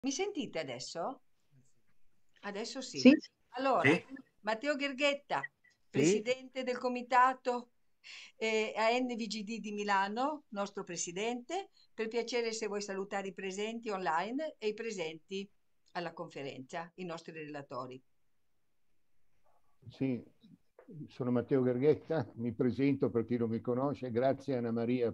Mi sentite adesso? Adesso sì. Sì, Allora, Sì? Matteo Gherghetta, Sì, presidente del comitato ANVGD di Milano, nostro presidente. Per piacere, se vuoi salutare i presenti online e i presenti alla conferenza, i nostri relatori. sì, sono Matteo Gherghetta, mi presento per chi non mi conosce. Grazie Anna Maria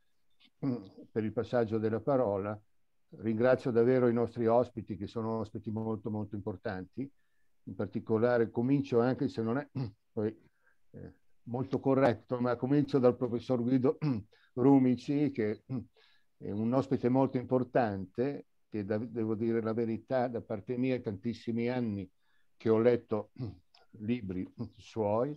per il passaggio della parola. Ringrazio davvero i nostri ospiti, che sono ospiti molto molto importanti. In particolare comincio, anche se non è poi, molto corretto, ma comincio dal professor Guido Rumici, che è un ospite molto importante, che devo dire la verità, da parte mia, è tantissimi anni che ho letto libri suoi,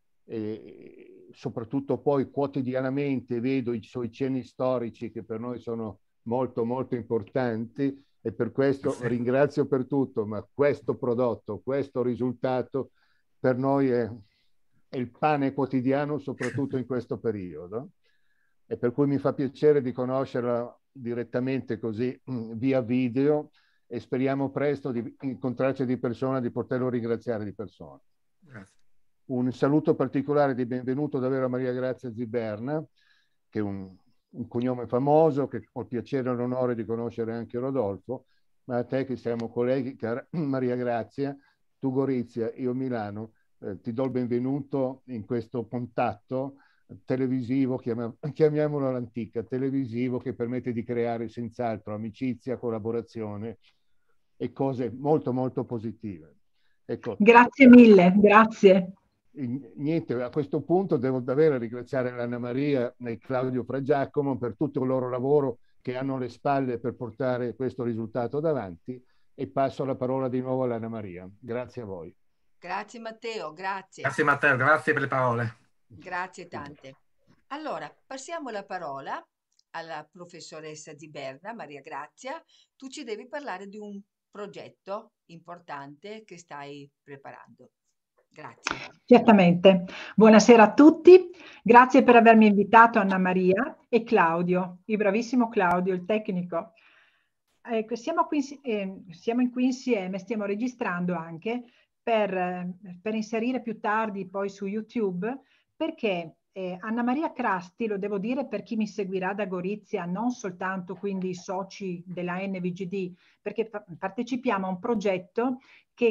e soprattutto poi quotidianamente vedo i suoi cenni storici, che per noi sono molto molto importanti, e per questo Sì. ringrazio per tutto, ma questo prodotto, questo risultato per noi è il pane quotidiano, soprattutto in questo periodo, e per cui mi fa piacere di conoscerla direttamente così via video, e speriamo presto di incontrarci di persona, di poterlo ringraziare di persona. Grazie. Un saluto particolare di benvenuto davvero a Maria Grazia Ziberna, che è un cognome famoso, che ho il piacere e l'onore di conoscere anche Rodolfo, ma a te che siamo colleghi, cara Maria Grazia, tu Gorizia, io Milano, ti do il benvenuto in questo contatto televisivo, chiamiamolo l'antica, televisivo, che permette di creare senz'altro amicizia, collaborazione e cose molto molto positive. Ecco, grazie mille, grazie. niente, a questo punto devo davvero ringraziare l'Anna Maria e Claudio Fragiacomo per tutto il loro lavoro che hanno alle spalle per portare questo risultato davanti, e passo la parola di nuovo all'Anna Maria. Grazie a voi. Grazie Matteo, grazie. Grazie Matteo, grazie per le parole. Grazie tante. Allora, passiamo la parola alla professoressa Ziberna, Maria Grazia. Tu ci devi parlare di un progetto importante che stai preparando. Grazie. Certamente. Buonasera a tutti. Grazie per avermi invitato, Anna Maria e Claudio, il bravissimo Claudio, il tecnico. Siamo qui insieme, stiamo registrando anche per inserire più tardi poi su YouTube, perché Anna Maria Crasti, lo devo dire per chi mi seguirà da Gorizia, non soltanto quindi i soci della NVGD, perché partecipiamo a un progetto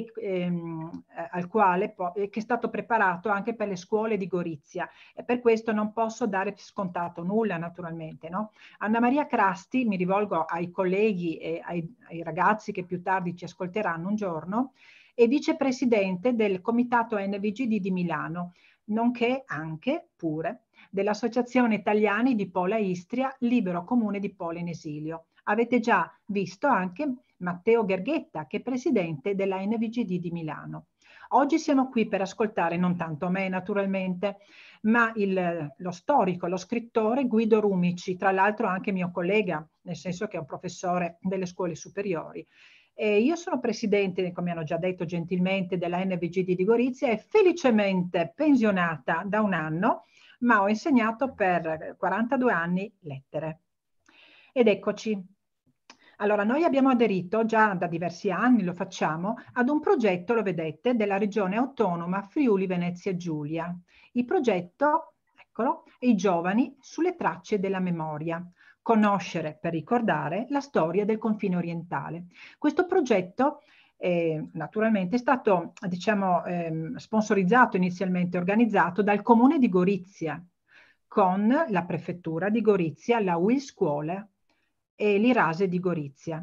al quale che è stato preparato anche per le scuole di Gorizia, e per questo non posso dare scontato nulla, naturalmente, no? Anna Maria Crasti, mi rivolgo ai colleghi e ai ragazzi che più tardi ci ascolteranno un giorno, è vicepresidente del Comitato NVGD di Milano, nonché anche pure dell'Associazione Italiani di Pola Istria, Libero Comune di Pola in Esilio. Avete già visto anche Matteo Gherghetta, che è presidente della NVGD di Milano. Oggi siamo qui per ascoltare non tanto me, naturalmente, ma lo storico, lo scrittore Guido Rumici, tra l'altro anche mio collega, nel senso che è un professore delle scuole superiori. Io sono presidente, come hanno già detto gentilmente, della NVGD di Gorizia, e felicemente pensionata da un anno, ma ho insegnato per 42 anni lettere. Ed eccoci. Allora, noi abbiamo aderito già da diversi anni, lo facciamo, ad un progetto, lo vedete, della regione autonoma Friuli Venezia Giulia. Il progetto, eccolo, I giovani sulle tracce della memoria. Conoscere per ricordare la storia del confine orientale. Questo progetto naturalmente è stato, diciamo, sponsorizzato inizialmente, organizzato dal comune di Gorizia, con la prefettura di Gorizia, la UIL Scuola e l'Irase di Gorizia.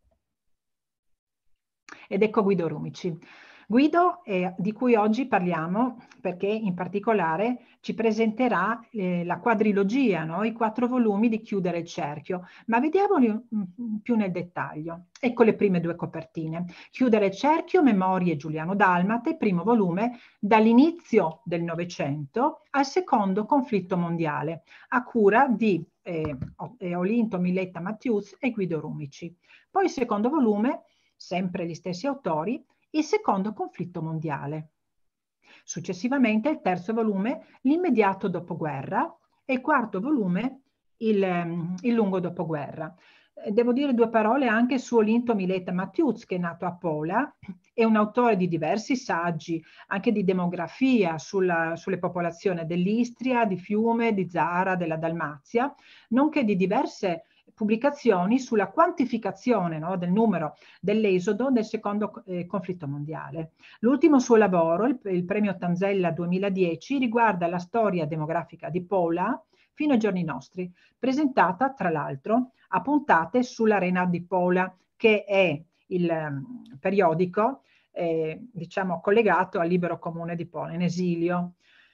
Ed ecco Guido Rumici. Guido, di cui oggi parliamo, perché in particolare ci presenterà la quadrilogia, no? I 4 volumi di Chiudere il cerchio, ma vediamoli più nel dettaglio. Ecco le prime 2 copertine. Chiudere il cerchio, Memorie Giuliano Dalmate, primo volume, dall'inizio del Novecento al secondo conflitto mondiale, a cura di Olinto Milletta Mattius e Guido Rumici. Poi il secondo volume, sempre gli stessi autori, il secondo conflitto mondiale. Successivamente il terzo volume, l'immediato dopoguerra, e il quarto volume, il lungo dopoguerra. Devo dire due parole anche su Olinto Mileta Mattiuz, che è nato a Pola, è un autore di diversi saggi, anche di demografia sulle popolazioni dell'Istria, di Fiume, di Zara, della Dalmazia, nonché di diverse pubblicazioni sulla quantificazione, no, del numero dell'esodo del secondo conflitto mondiale. L'ultimo suo lavoro, il premio Tanzella 2010, riguarda la storia demografica di Pola fino ai giorni nostri, presentata tra l'altro a puntate sull'Arena di Pola, che è il periodico diciamo collegato al Libero Comune di Pola, in esilio.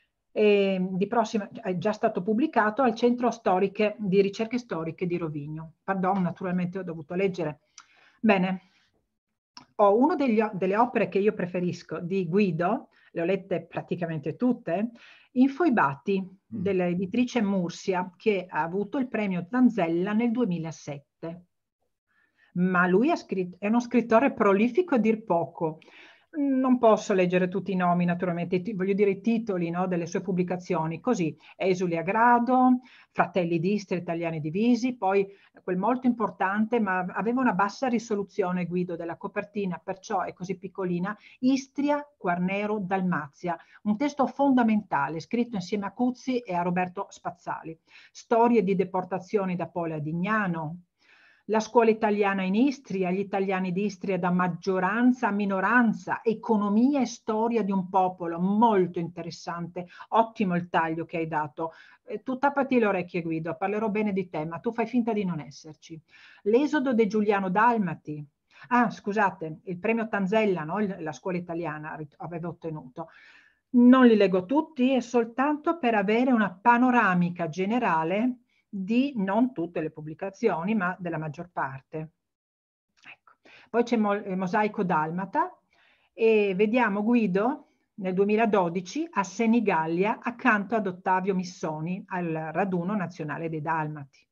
Di prossima, è già stato pubblicato al Centro di Ricerche Storiche di Rovigno. Pardon, naturalmente ho dovuto leggere. Bene, ho una delle opere che io preferisco di Guido, le ho lette praticamente tutte, Infoibati, dell'editrice Mursia, che ha avuto il premio Tanzella nel 2007. Ma lui è uno scrittore prolifico a dir poco. Non posso leggere tutti i nomi, naturalmente, voglio dire i titoli, no, delle sue pubblicazioni, così, Esuli a grado, Fratelli d'Istria, Italiani divisi, poi quel molto importante, ma aveva una bassa risoluzione, Guido, della copertina, perciò è così piccolina, Istria, Quarnero, Dalmazia, un testo fondamentale, scritto insieme a Cuzzi e a Roberto Spazzali. Storie di deportazioni da Pola a Dignano, la scuola italiana in Istria, gli italiani d'Istria da maggioranza a minoranza, economia e storia di un popolo, molto interessante, ottimo il taglio che hai dato. Tu tappati le orecchie, Guido, parlerò bene di te, ma tu fai finta di non esserci. L'esodo dei Giuliano Dalmati. Ah, scusate, il premio Tanzella, no? La scuola italiana aveva ottenuto. Non li leggo tutti, è soltanto per avere una panoramica generale di non tutte le pubblicazioni, ma della maggior parte. Ecco. Poi c'è Mosaico Dalmata e vediamo Guido nel 2012 a Senigallia accanto ad Ottavio Missoni al raduno nazionale dei Dalmati.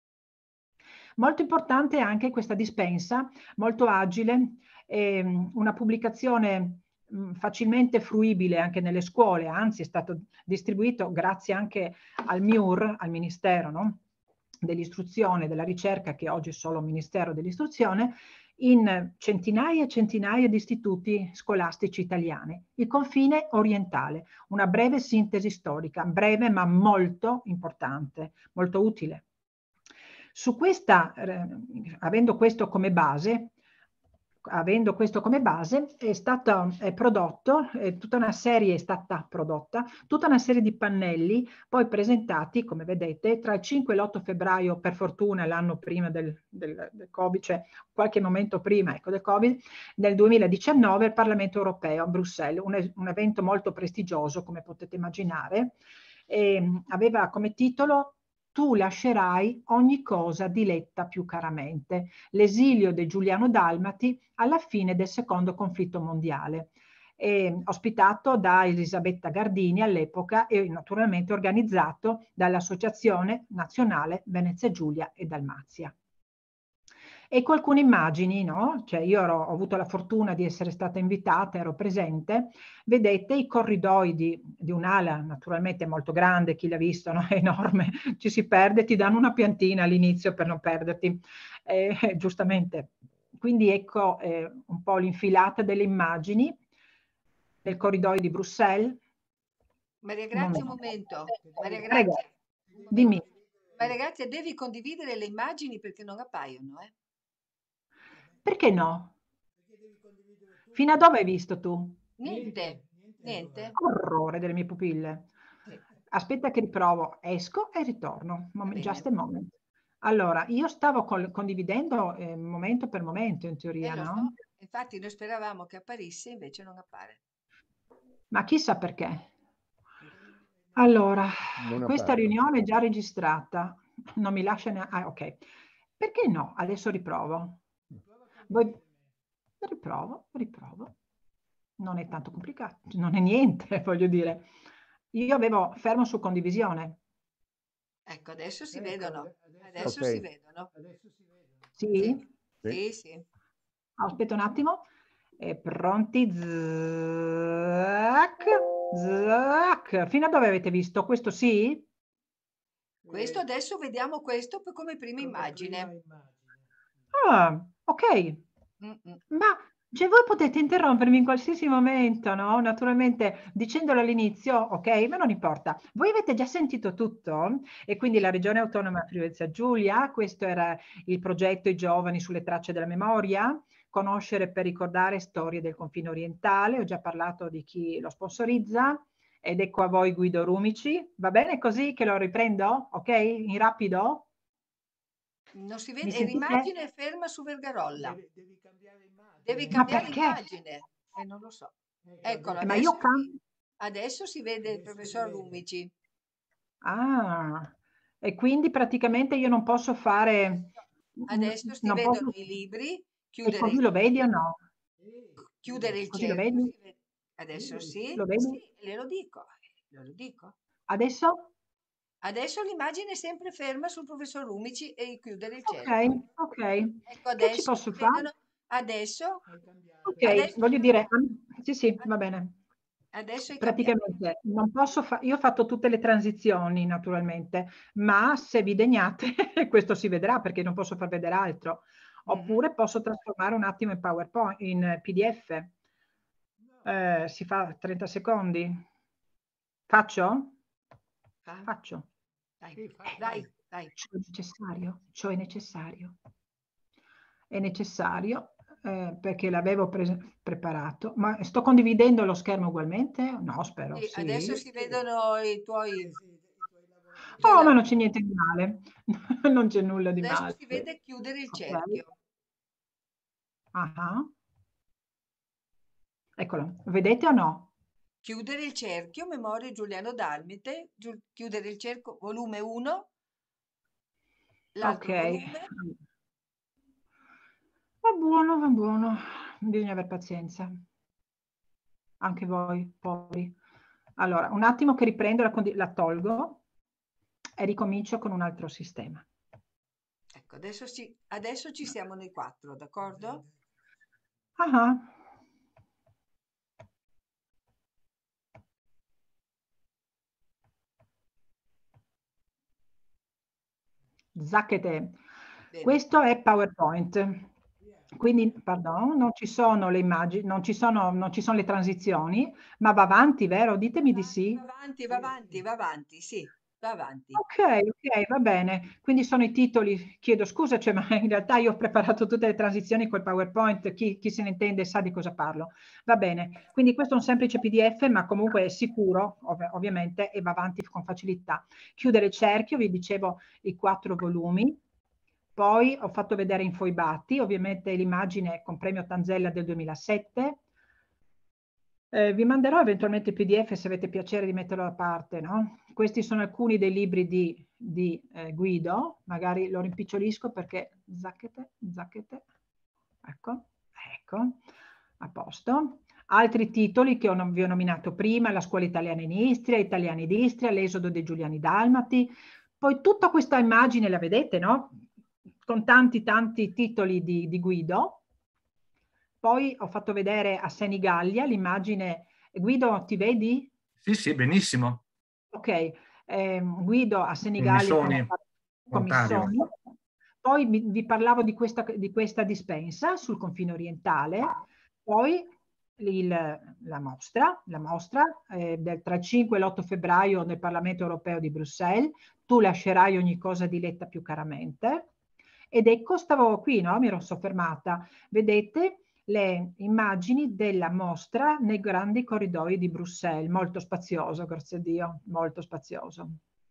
Molto importante anche questa dispensa, molto agile, una pubblicazione facilmente fruibile anche nelle scuole, anzi è stato distribuito grazie anche al MIUR, al Ministero, no? dell'Istruzione e della Ricerca, che oggi è solo Ministero dell'Istruzione, in centinaia e centinaia di istituti scolastici italiani. Il confine orientale, una breve sintesi storica, breve ma molto importante, molto utile. Su questa, avendo questo come base, è stata tutta una serie di pannelli poi presentati, come vedete, tra il 5 e l'8 febbraio, per fortuna l'anno prima del Covid, cioè qualche momento prima, ecco, del Covid, nel 2019 al Parlamento Europeo a Bruxelles, un evento molto prestigioso, come potete immaginare, aveva come titolo Tu lascerai ogni cosa diletta più caramente. L'esilio dei Giuliano Dalmati alla fine del secondo conflitto mondiale. Ospitato da Elisabetta Gardini all'epoca e naturalmente organizzato dall'Associazione Nazionale Venezia Giulia e Dalmazia. Ecco alcune immagini, no? Cioè io ho avuto la fortuna di essere stata invitata, ero presente. Vedete i corridoi di un'ala naturalmente molto grande, chi l'ha visto, no? È enorme, ci si perde, ti danno una piantina all'inizio per non perderti, giustamente. Quindi ecco un po' l'infilata delle immagini del corridoio di Bruxelles. Maria Grazia, un momento. Maria Prego, Grazia, dimmi. Maria Grazia, devi condividere le immagini perché non appaiono, eh? Perché no? Fino a dove hai visto tu? Niente, niente. Orrore delle mie pupille. Sì, Aspetta che riprovo, esco e ritorno. va Just bene. a moment. Allora, io stavo condividendo momento per momento, in teoria, Lo no? so, infatti noi speravamo che apparisse, invece non appare. Ma chissà perché. Allora, Non questa appare. riunione è già registrata. Non mi lascia neanche... Ah, ok. Perché no? Adesso riprovo. Riprovo. Non è tanto complicato, non è niente, voglio dire. Io avevo fermo su condivisione. Ecco, adesso si vedono. Adesso si Ok. vedono. Sì? Sì, sì. Aspetta un attimo. Pronti? Zac, zac. Fino a dove avete visto? Questo sì? Questo adesso vediamo questo come prima immagine. Ah, ok. Ma cioè, voi potete interrompermi in qualsiasi momento, no? Naturalmente dicendolo all'inizio, ok, ma non importa. Voi avete già sentito tutto e quindi la Regione Autonoma Friuli-Venezia Giulia, questo era il progetto I Giovani sulle tracce della memoria, conoscere per ricordare storie del confine orientale, ho già parlato di chi lo sponsorizza ed ecco a voi Guido Rumici, va bene così che lo riprendo? Ok, in rapido? Non si Mi vede, e sentite? l'immagine è ferma su Vergarolla. Devi cambiare immagine. Devi Ma cambiare perché? immagine. Non lo so. Eccolo, Ma io adesso si vede il professor Rumici. Ah, e quindi praticamente io non posso fare, Adesso si non vedono posso, i libri, e chiudere così lo vedi o no? chiudere il Così lo cerchio. vedi? Adesso sì, Lo sì, vedi? glielo dico, glielo dico. Adesso? Adesso l'immagine è sempre ferma sul professor Rumici e chiudere il Ok, cerchio. ok. Ecco, Che ci adesso posso si fare? vedono, adesso, Ok, adesso, voglio dire, sì, sì, va bene. adesso è cambiato. Praticamente non posso fare, io ho fatto tutte le transizioni naturalmente, ma se vi degnate, questo si vedrà perché non posso far vedere altro. Mhm. Oppure posso trasformare un attimo in PowerPoint, in PDF. Si fa 30 secondi. Faccio? Fa? Faccio. Dai, Vai. dai. Ciò è necessario, ciò è necessario. È necessario perché l'avevo preparato, ma sto condividendo lo schermo ugualmente? No, spero, Sì, adesso sì. si vedono i tuoi Oh, ma non lavori. c'è niente di male, non c'è nulla di Adesso male. si vede chiudere il Ok, cerchio. ah, eccolo, vedete o no? Chiudere il cerchio, Memorie Giuliano Dalmite, chiudere il cerchio, volume 1, Ok, l'altro volume. va buono, bisogna aver pazienza, anche voi, poveri. Allora, un attimo che riprendo, la tolgo e ricomincio con un altro sistema. Ecco, adesso ci siamo noi quattro, d'accordo? Ah, zacchete. Bene. Questo è PowerPoint. Quindi, pardon, non ci sono le immagini, non ci sono le transizioni, ma va avanti, vero? Ditemi di sì. Va avanti, va avanti, va avanti, sì, va avanti. Ok, ok, va bene. Quindi sono i titoli. Chiedo scusa, cioè, ma in realtà io ho preparato tutte le transizioni col PowerPoint, chi se ne intende sa di cosa parlo. Va bene, quindi questo è un semplice PDF, ma comunque è sicuro, ovviamente, e va avanti con facilità. Chiudere il cerchio, vi dicevo i 4 volumi. Poi ho fatto vedere infoibati, ovviamente l'immagine con premio Tanzella del 2007. Vi manderò eventualmente il PDF se avete piacere di metterlo da parte, no? Questi sono alcuni dei libri di Guido, magari lo rimpicciolisco perché zacchete, ecco, ecco, a posto. Altri titoli che vi ho nominato prima, La scuola italiana in Istria, Italiani d'Istria, L'esodo dei Giuliani Dalmati. Poi tutta questa immagine la vedete, no? Con tanti titoli di Guido. Poi ho fatto vedere a Senigallia l'immagine. Guido, ti vedi? Sì, sì, benissimo. Ok, Guido a Con Senigallia Missoni, con Ontario. Missoni. Poi vi parlavo di questa dispensa sul confine orientale. Poi la mostra tra il 5 e l'8 febbraio nel Parlamento europeo di Bruxelles. Tu lascerai ogni cosa di letta più caramente. Ed ecco, stavo qui, no? Mi ero soffermata. Vedete le immagini della mostra nei grandi corridoi di Bruxelles, molto spazioso, grazie a Dio, molto spazioso.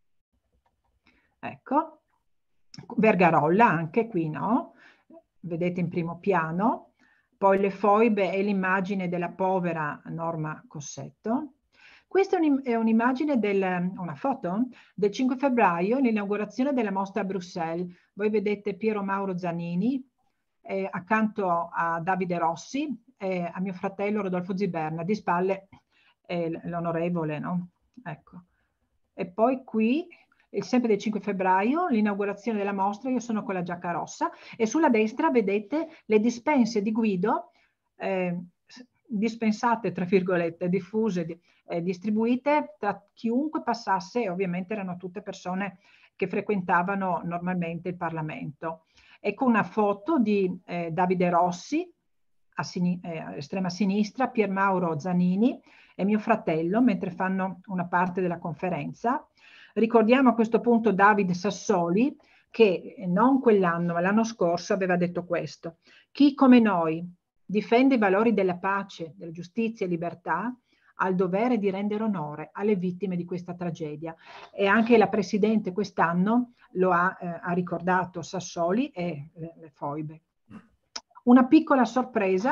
Ecco, Vergarolla anche qui, no? Vedete in primo piano, poi le foibe e l'immagine della povera Norma Cossetto. Questa è un'immagine, una foto del 5 febbraio, l'inaugurazione della mostra a Bruxelles. Voi vedete Piero Mauro Zanini, accanto a Davide Rossi e a mio fratello Rodolfo Ziberna, di spalle l'onorevole, no? Ecco. E poi qui, sempre del 5 febbraio, l'inaugurazione della mostra, io sono con la giacca rossa, e sulla destra vedete le dispense di Guido, dispensate, tra virgolette, diffuse, distribuite tra chiunque passasse, e ovviamente erano tutte persone che frequentavano normalmente il Parlamento. Ecco una foto di Davide Rossi, a estrema sinistra, Pier Mauro Zanini e mio fratello, mentre fanno una parte della conferenza. Ricordiamo a questo punto David Sassoli, che non quell'anno, ma l'anno scorso aveva detto questo: chi come noi difende i valori della pace, della giustizia e libertà, ha il dovere di rendere onore alle vittime di questa tragedia. E anche la Presidente quest'anno lo ha ricordato Sassoli e le foibe. Una piccola sorpresa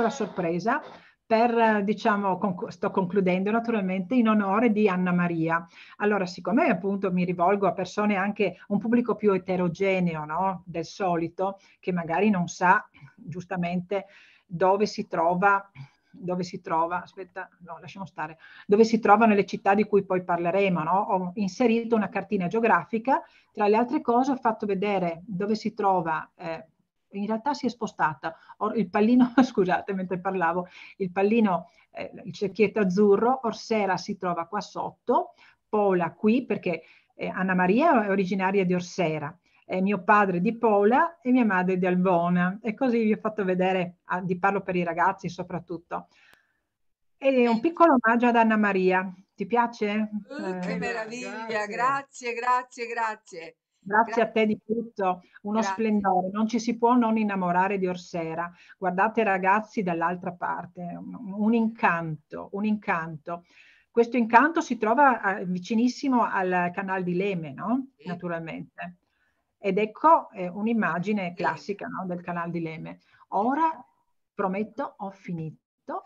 per, diciamo, sto concludendo naturalmente, in onore di Anna Maria. Allora, siccome appunto mi rivolgo a persone anche un pubblico più eterogeneo, no? Del solito, che magari non sa giustamente dove si trova, aspetta, no, lasciamo stare, dove si trovano le città di cui poi parleremo, no? Ho inserito una cartina geografica, tra le altre cose ho fatto vedere dove si trova, in realtà si è spostata, il pallino, scusate mentre parlavo, il pallino, il cerchietto azzurro, Orsera si trova qua sotto, Pola qui, perché Anna Maria è originaria di Orsera, mio padre di Pola e mia madre di Albona, e così vi ho fatto vedere, di parlo per i ragazzi soprattutto. E un piccolo omaggio ad Anna Maria, ti piace? Che meraviglia, grazie, grazie, grazie. Grazie a te di tutto, uno Grazie. splendore, non ci si può non innamorare di Orsera. Guardate ragazzi dall'altra parte, un incanto, un incanto. Questo incanto si trova vicinissimo al canale di Leme, no? Sì. Naturalmente. Ed ecco un'immagine classica, no? Del canale di Leme. Ora, prometto, ho finito.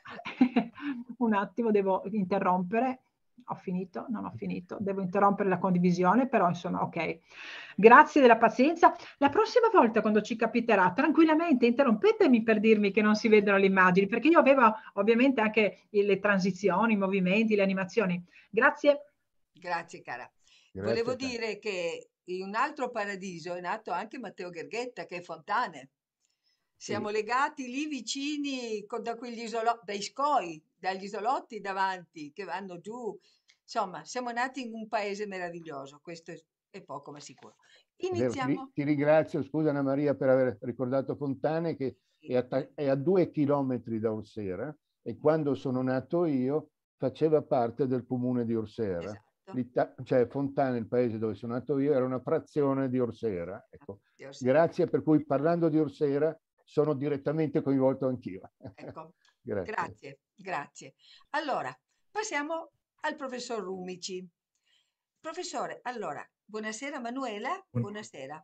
Un attimo, devo interrompere. Ho finito? Non ho finito. Devo interrompere la condivisione, però insomma, ok. Grazie della pazienza. La prossima volta, quando ci capiterà, tranquillamente interrompetemi per dirmi che non si vedono le immagini, perché io avevo ovviamente anche le transizioni, i movimenti, le animazioni. Grazie. Grazie, cara. Grazie Volevo a te. dire che in un altro paradiso è nato anche Matteo Gherghetta, che è Fontane. Siamo Sì. legati lì vicini da quegli dai scoi, dagli isolotti davanti che vanno giù. Insomma, siamo nati in un paese meraviglioso, questo è poco ma sicuro. Vero, Iniziamo. ti ringrazio, scusa Anna Maria per aver ricordato Fontane, che è a 2 chilometri da Orsera, e quando sono nato io faceva parte del comune di Orsera. Esatto. Cioè Fontane, il paese dove sono nato io, era una frazione di Orsera. Ecco. Di Orsera. Grazie, per cui parlando di Orsera sono direttamente coinvolto anch'io. Ecco, Grazie. grazie, grazie. Allora, passiamo al professor Rumici. Professore, allora, buonasera Manuela, buonasera.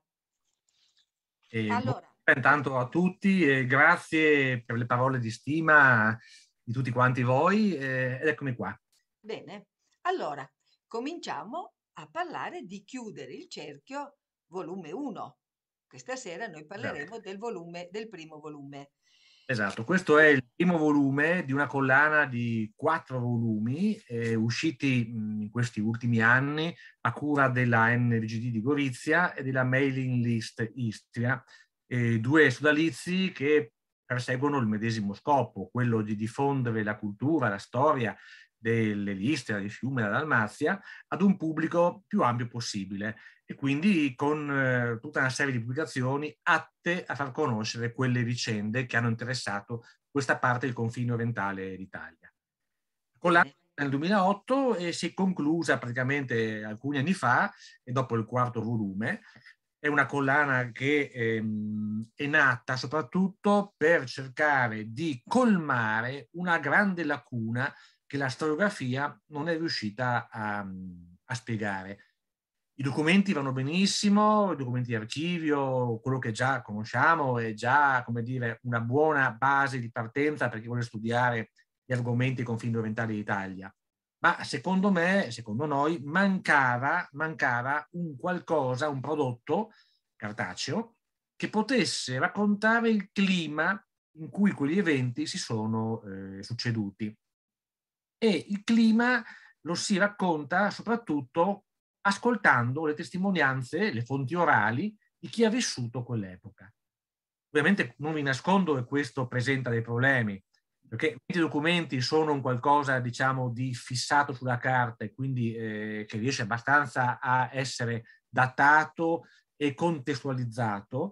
Allora, Intanto a tutti e grazie per le parole di stima di tutti quanti voi ed eccomi qua. bene, allora, cominciamo a parlare di Chiudere il cerchio, volume 1. Questa sera noi parleremo del primo volume. Esatto, questo è il primo volume di una collana di 4 volumi usciti in questi ultimi anni a cura della NGD di Gorizia e della Mailing List Istria, 2 sodalizi che perseguono il medesimo scopo, quello di diffondere la cultura, la storia dell'Istria, del Fiume e della Dalmazia ad un pubblico più ampio possibile, e quindi con tutta una serie di pubblicazioni atte a far conoscere quelle vicende che hanno interessato questa parte del confine orientale d'Italia. Con l'anno nel 2008 si è conclusa praticamente alcuni anni fa, e dopo il 4º volume. È una collana che è nata soprattutto per cercare di colmare una grande lacuna che la storiografia non è riuscita a spiegare. I documenti vanno benissimo, i documenti di archivio, quello che già conosciamo è già, come dire, una buona base di partenza per chi vuole studiare gli argomenti dei confini orientali d'Italia. Ma secondo me, secondo noi, mancava un qualcosa, un prodotto cartaceo che potesse raccontare il clima in cui quegli eventi si sono succeduti. E il clima lo si racconta soprattutto ascoltando le testimonianze, le fonti orali di chi ha vissuto quell'epoca. Ovviamente non vi nascondo che questo presenta dei problemi, perché i documenti sono un qualcosa, diciamo, di fissato sulla carta, e quindi che riesce abbastanza a essere datato e contestualizzato,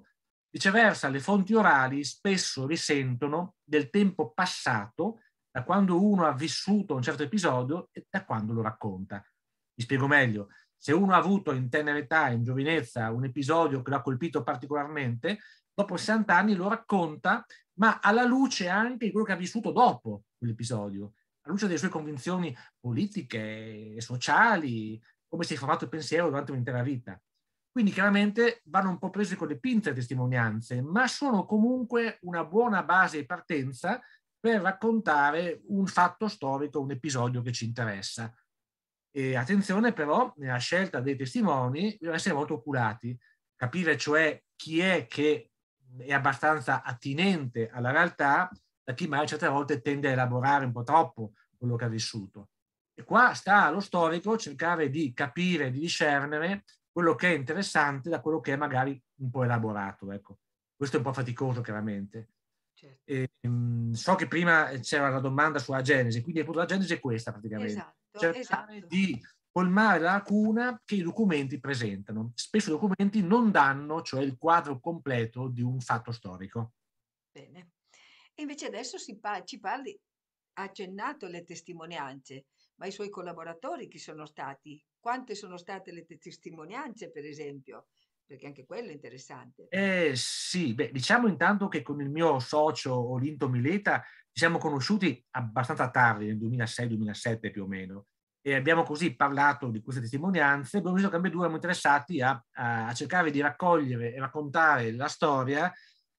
Viceversa, le fonti orali spesso risentono del tempo passato da quando uno ha vissuto un certo episodio e da quando lo racconta. Mi spiego meglio. Se uno ha avuto in tenera età, in giovinezza, un episodio che lo ha colpito particolarmente, dopo 60 anni lo racconta, ma alla luce anche di quello che ha vissuto dopo quell'episodio, alla luce delle sue convinzioni politiche, sociali, come si è formato il pensiero durante un'intera vita. Quindi chiaramente vanno un po' prese con le pinze le testimonianze, ma sono comunque una buona base di partenza per raccontare un fatto storico, un episodio che ci interessa. E attenzione però, nella scelta dei testimoni, bisogna essere molto oculati, capire cioè chi è che è abbastanza attinente alla realtà, da chi magari certe volte tende a elaborare un po' troppo quello che ha vissuto. E qua sta allo storico cercare di capire, di discernere quello che è interessante da quello che è magari un po' elaborato. Ecco. Questo è un po' faticoso, chiaramente. Certo. So che prima c'era la domanda sulla Genesi, quindi la Genesi è questa praticamente. Esatto, Cercare esatto. di colmare la lacuna che i documenti presentano. Spesso i documenti non danno, cioè il quadro completo di un fatto storico. Bene. E invece adesso ci parli, ha accennato alle testimonianze, ma i suoi collaboratori chi sono stati? Quante sono state le testimonianze, per esempio? Perché anche quello è interessante. Sì, beh, diciamo intanto che con il mio socio Olinto Mileta ci siamo conosciuti abbastanza tardi, nel 2006-2007 più o meno, e abbiamo così parlato di queste testimonianze. Abbiamo visto che ambedue eravamo interessati a cercare di raccogliere e raccontare la storia,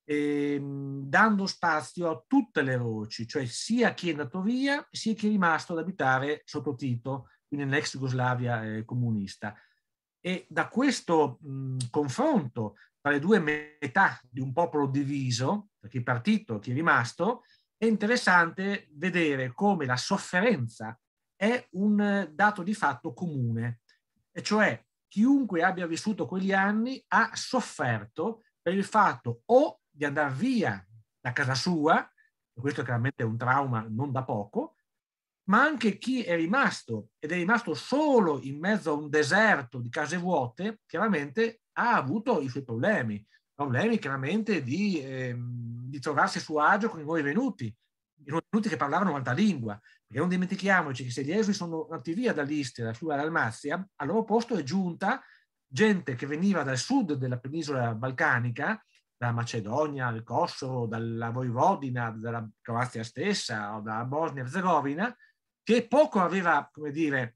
dando spazio a tutte le voci, cioè sia chi è andato via, sia chi è rimasto ad abitare sotto Tito, quindi nell'ex Jugoslavia comunista. E da questo confronto tra le due metà di un popolo diviso, tra chi è partito e chi è rimasto, è interessante vedere come la sofferenza è un dato di fatto comune, e cioè chiunque abbia vissuto quegli anni ha sofferto per il fatto o di andare via da casa sua, e questo chiaramente è un trauma non da poco, ma anche chi è rimasto ed è rimasto solo in mezzo a un deserto di case vuote, chiaramente ha avuto i suoi problemi chiaramente di trovarsi a suo agio con i nuovi venuti che parlavano un'altra lingua, perché non dimentichiamoci che se gli esuli sono andati via dall'Istria, sulla Dalmazia, al loro posto è giunta gente che veniva dal sud della penisola balcanica, dalla Macedonia, dal Kosovo, dalla Vojvodina, dalla Croazia stessa o dalla Bosnia-Herzegovina, che poco aveva, come dire,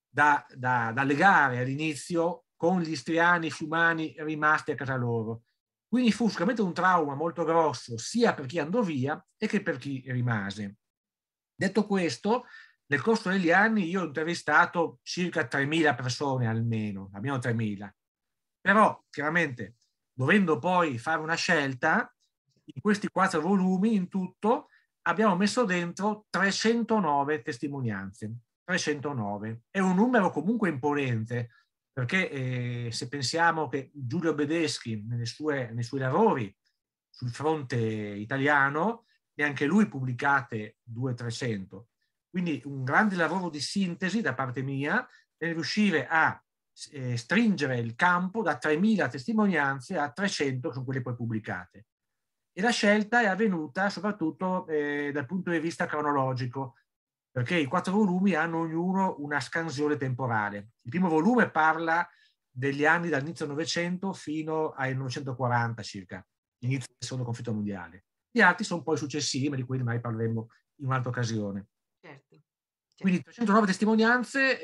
da legare all'inizio con gli istriani fiumani rimasti a casa loro. Quindi fu sicuramente un trauma molto grosso sia per chi andò via e che per chi rimase. Detto questo, nel corso degli anni io ho intervistato circa 3.000 persone almeno 3.000. Però chiaramente dovendo poi fare una scelta, in questi 4 volumi in tutto abbiamo messo dentro 309 testimonianze. 309. È un numero comunque imponente, perché se pensiamo che Giulio Bedeschi nei suoi lavori sul fronte italiano, e anche lui pubblicate 200-300. Quindi un grande lavoro di sintesi da parte mia per riuscire a stringere il campo da 3.000 testimonianze a 300 che sono quelle poi pubblicate. E la scelta è avvenuta soprattutto dal punto di vista cronologico, perché i 4 volumi hanno ognuno una scansione temporale. Il primo volume parla degli anni dall'inizio del Novecento fino al 1940 circa, l'inizio del secondo conflitto mondiale. Gli altri sono poi successivi, ma di cui mai parleremo in un'altra occasione. Certo. Quindi 309 testimonianze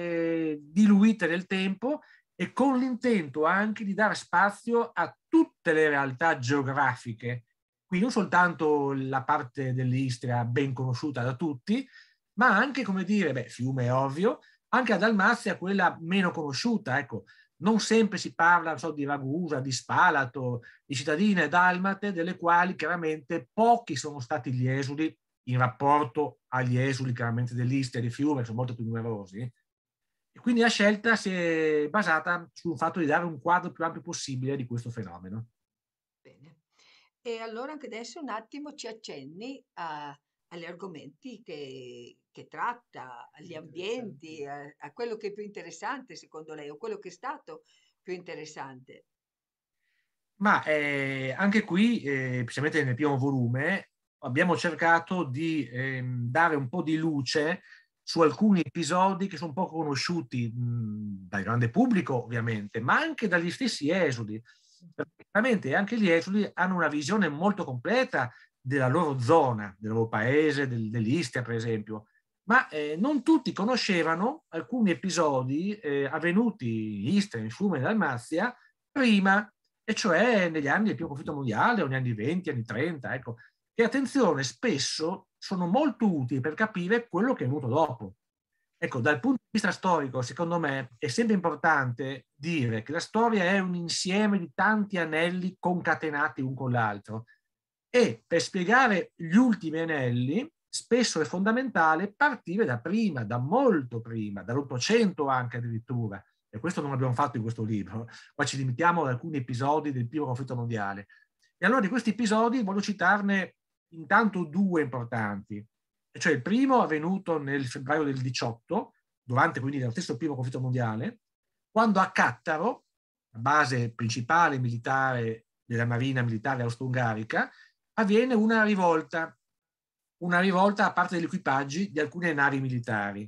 diluite nel tempo e con l'intento anche di dare spazio a tutte le realtà geografiche, quindi non soltanto la parte dell'Istria ben conosciuta da tutti, ma anche, come dire, Fiume è ovvio, anche a Dalmazia quella meno conosciuta, ecco. Non sempre si parla di Ragusa, di Spalato, di cittadine dalmate, delle quali chiaramente pochi sono stati gli esuli in rapporto agli esuli chiaramente dell'Istria e di Fiume, che sono molto più numerosi. E quindi la scelta si è basata sul fatto di dare un quadro più ampio possibile di questo fenomeno. Bene. E allora anche adesso un attimo ci accenni agli argomenti che tratta, agli ambienti, a quello che è più interessante secondo lei o quello che è stato più interessante. Ma anche qui, specialmente nel primo volume, abbiamo cercato di dare un po' di luce su alcuni episodi che sono poco conosciuti dal grande pubblico, ovviamente, ma anche dagli stessi esuli. Perché veramente anche gli esuli hanno una visione molto completa della loro zona, del loro paese, dell'Istria, per esempio. Ma non tutti conoscevano alcuni episodi avvenuti in Istria, in Fiume, in Dalmazia, prima, e cioè negli anni del primo conflitto mondiale, o negli anni 20, anni 30, ecco. E attenzione, spesso sono molto utili per capire quello che è venuto dopo. Ecco, dal punto di vista storico, secondo me, è sempre importante dire che la storia è un insieme di tanti anelli concatenati un con l'altro. E per spiegare gli ultimi anelli, spesso è fondamentale partire da prima, da molto prima, dall'800 anche addirittura. E questo non abbiamo fatto in questo libro. Qua ci limitiamo ad alcuni episodi del primo conflitto mondiale. E allora di questi episodi voglio citarne intanto due importanti. E cioè il primo avvenuto nel febbraio del 18, durante quindi lo stesso primo conflitto mondiale, quando a Cattaro, la base principale militare della marina militare austro-ungarica, avviene una rivolta a parte degli equipaggi di alcune navi militari.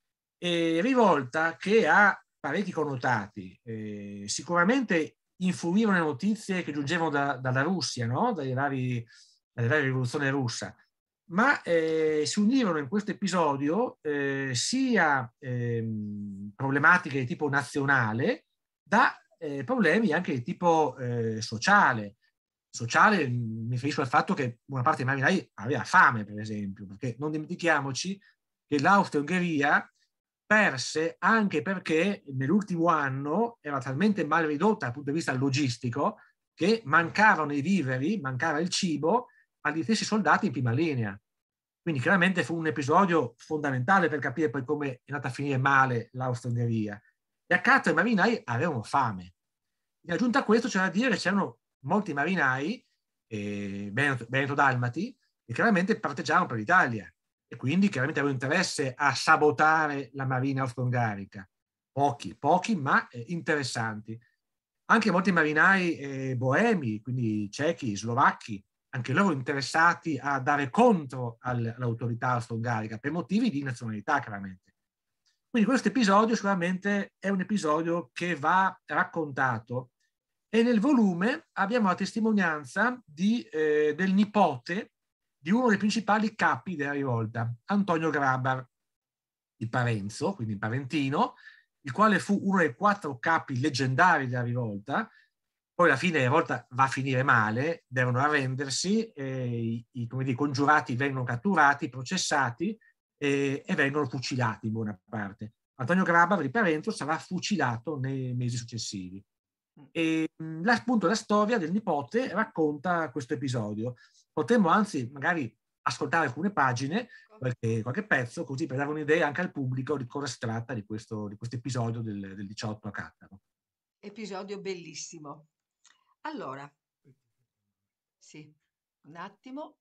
E rivolta che ha parecchi connotati. Sicuramente influivano le notizie che giungevano dalla Russia, no? dalle varie rivoluzioni russa, ma si unirono in questo episodio sia problematiche di tipo nazionale da problemi anche di tipo sociale. Sociale mi riferisco al fatto che una parte dei marinai aveva fame, per esempio, perché non dimentichiamoci che l'Austria-Ungheria perse anche perché nell'ultimo anno era talmente mal ridotta dal punto di vista logistico che mancavano i viveri, mancava il cibo agli stessi soldati in prima linea. Quindi chiaramente fu un episodio fondamentale per capire poi come è andata a finire male l'Austria-Ungheria. E accanto ai marinai avevano fame. In aggiunta a questo c'è da dire che c'erano molti marinai, veneto-dalmati, che chiaramente parteggiavano per l'Italia e quindi chiaramente avevano interesse a sabotare la marina austro-ungarica. Pochi, ma interessanti. Anche molti marinai boemi, quindi cechi, slovacchi, anche loro interessati a dare contro all'autorità austro-ungarica per motivi di nazionalità, chiaramente. Quindi questo episodio sicuramente è un episodio che va raccontato e nel volume abbiamo la testimonianza del nipote di uno dei principali capi della rivolta, Antonio Grabar di Parenzo, quindi parentino, il quale fu uno dei 4 capi leggendari della rivolta. Poi alla fine la rivolta va a finire male, devono arrendersi, i congiurati vengono catturati, processati e vengono fucilati in buona parte. Antonio Grabar di Parenzo sarà fucilato nei mesi successivi. E appunto la storia del nipote racconta questo episodio. Potremmo anzi magari ascoltare alcune pagine, qualche pezzo, così per dare un'idea anche al pubblico di cosa si tratta di questo episodio del 18 a Cattaro. Episodio bellissimo. Allora, sì, un attimo.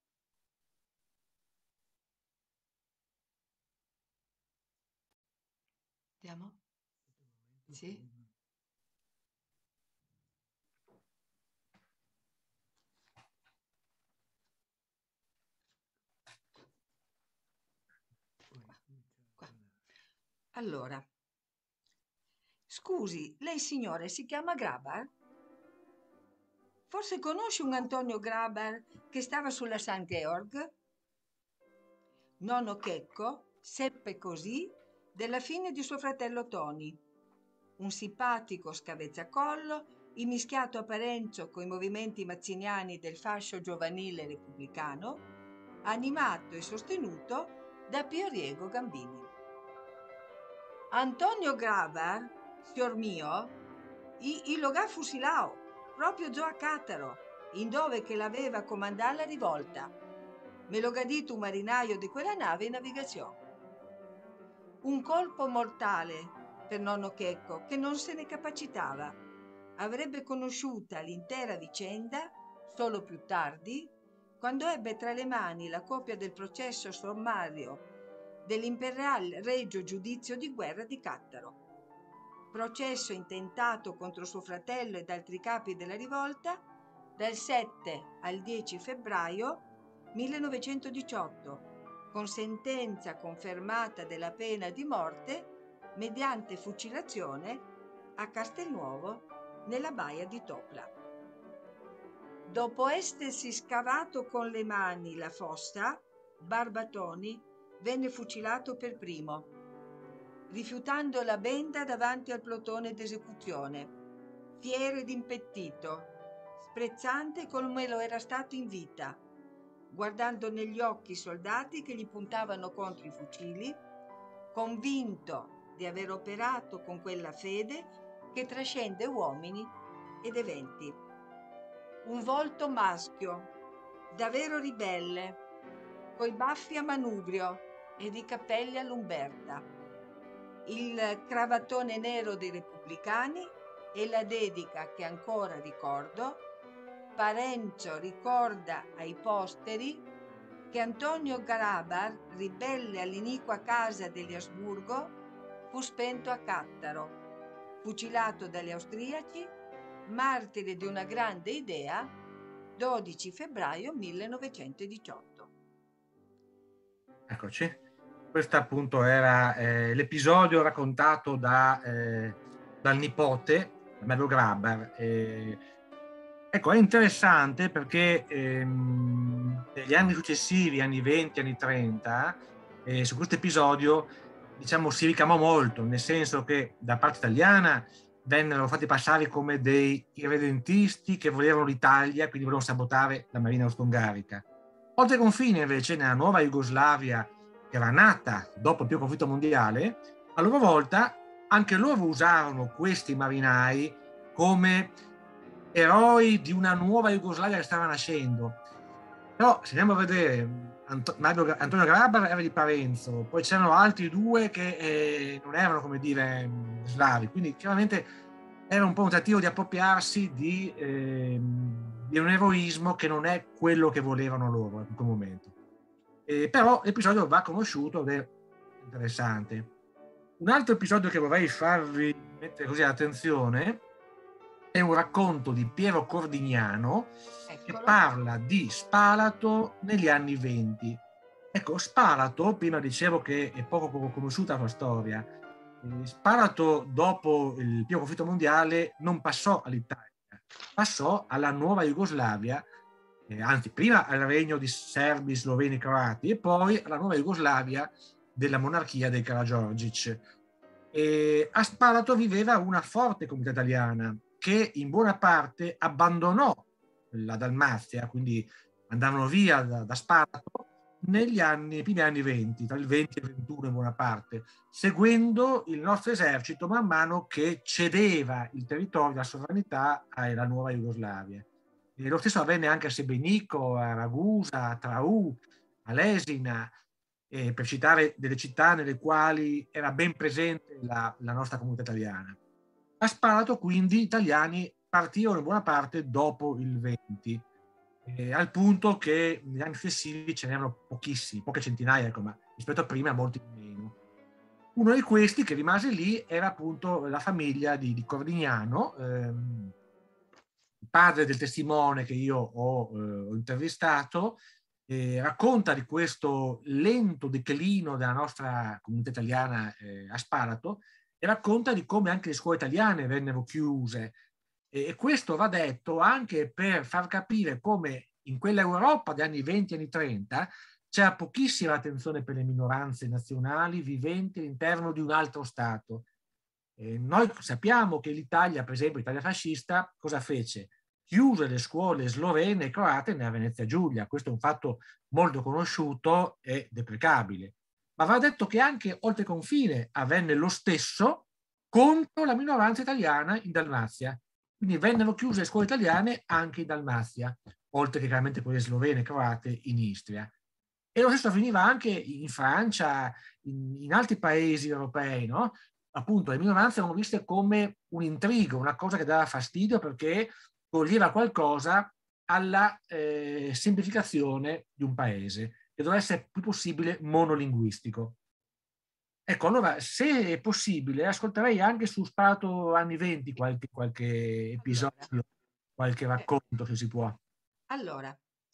Andiamo? Sì. Qua. Allora, scusi, lei signore si chiama Grabar? Forse conosce un Antonio Grabar che stava sulla St. Georg? Nonno Checco seppe così della fine di suo fratello Tony, un simpatico scavezzacollo immischiato a Parenzo coi movimenti mazziniani del fascio giovanile repubblicano, animato e sostenuto da Pieriego Gambini. Antonio Grabar, signor mio, lo ga fusilao, proprio giù a Cattaro, in dove che l'aveva comandata la rivolta. Me lo gadito un marinaio di quella nave in navigazione. Un colpo mortale per nonno Checco, che non se ne capacitava. Avrebbe conosciuta l'intera vicenda solo più tardi, quando ebbe tra le mani la copia del processo sommario dell'Imperial Regio Giudizio di Guerra di Cattaro. processo intentato contro suo fratello ed altri capi della rivolta dal 7 al 10 febbraio 1918, con sentenza confermata della pena di morte mediante fucilazione a Castelnuovo nella baia di Topla. Dopo essersi scavato con le mani la fossa, Barbatoni venne fucilato per primo, rifiutando la benda davanti al plotone d'esecuzione, fiero ed impettito, sprezzante come lo era stato in vita, guardando negli occhi i soldati che gli puntavano contro i fucili, convinto di aver operato con quella fede che trascende uomini ed eventi. Un volto maschio, davvero ribelle, coi baffi a manubrio ed i capelli all'Umberta, il cravattone nero dei repubblicani e la dedica che ancora ricordo. Parenzo ricorda ai posteri che Antonio Garabar, ribelle all'iniqua casa degli Asburgo, fu spento a Cattaro, fucilato dagli austriaci, martire di una grande idea, 12 febbraio 1918. Eccoci. Questo appunto era l'episodio raccontato dal nipote, Mario Grabar. Ecco, è interessante perché negli anni successivi, anni 20, anni 30, su questo episodio, diciamo, si ricamò molto, nel senso che da parte italiana vennero fatti passare come dei irredentisti che volevano l'Italia, quindi volevano sabotare la marina austro-ungarica. Oltre confine, invece, nella nuova Jugoslavia, che era nata dopo il primo conflitto mondiale, a loro volta anche loro usarono questi marinai come eroi di una nuova Jugoslavia che stava nascendo. Però se andiamo a vedere, Antonio Grabar era di Parenzo, poi c'erano altri due che non erano, come dire, slavi, quindi chiaramente era un po' un tentativo di appropriarsi di un eroismo che non è quello che volevano loro in quel momento. Però l'episodio va conosciuto ed è interessante. Un altro episodio che vorrei farvi mettere così all'attenzione è un racconto di Piero Cordignano che parla di Spalato negli anni 20. Ecco, Spalato, prima dicevo che è poco conosciuta la sua storia. Spalato, dopo il primo conflitto mondiale, non passò all'Italia, passò alla nuova Jugoslavia, anzi prima al regno di serbi, sloveni, croati e poi alla nuova Jugoslavia della monarchia dei Karađorđić. A Spalato viveva una forte comunità italiana che in buona parte abbandonò la Dalmazia, quindi andavano via da Spalato negli primi anni 20, tra il 20 e il 21 in buona parte, seguendo il nostro esercito man mano che cedeva il territorio, la sovranità alla nuova Jugoslavia. E lo stesso avvenne anche a Sebenico, a Ragusa, a Traù, a Lesina, per citare delle città nelle quali era ben presente la nostra comunità italiana. A Spalato quindi italiani partirono in buona parte dopo il 20, al punto che negli anni successivi ce n'erano pochissimi, poche centinaia, ecco, ma rispetto a prima molti di meno. Uno di questi che rimase lì era appunto la famiglia di Cordignano, il padre del testimone che io ho intervistato. Racconta di questo lento declino della nostra comunità italiana a Spalato e racconta di come anche le scuole italiane vennero chiuse. E questo va detto anche per far capire come in quella Europa degli anni 20 e anni 30 c'era pochissima attenzione per le minoranze nazionali viventi all'interno di un altro Stato. Noi sappiamo che l'Italia, per esempio l'Italia fascista, cosa fece? Chiuse le scuole slovene e croate nella Venezia Giulia. Questo è un fatto molto conosciuto e deprecabile. Ma va detto che anche oltre confine avvenne lo stesso contro la minoranza italiana in Dalmazia. Quindi vennero chiuse le scuole italiane anche in Dalmazia, oltre che chiaramente quelle slovene e croate in Istria. E lo stesso avveniva anche in Francia, in altri paesi europei, no? Appunto, le minoranze erano viste come un intrigo, una cosa che dava fastidio perché toglieva qualcosa alla semplificazione di un paese che doveva essere più possibile monolinguistico. Ecco, allora, se è possibile, ascolterei anche su Sparato anni 20 qualche episodio, qualche racconto, se si può. Allora,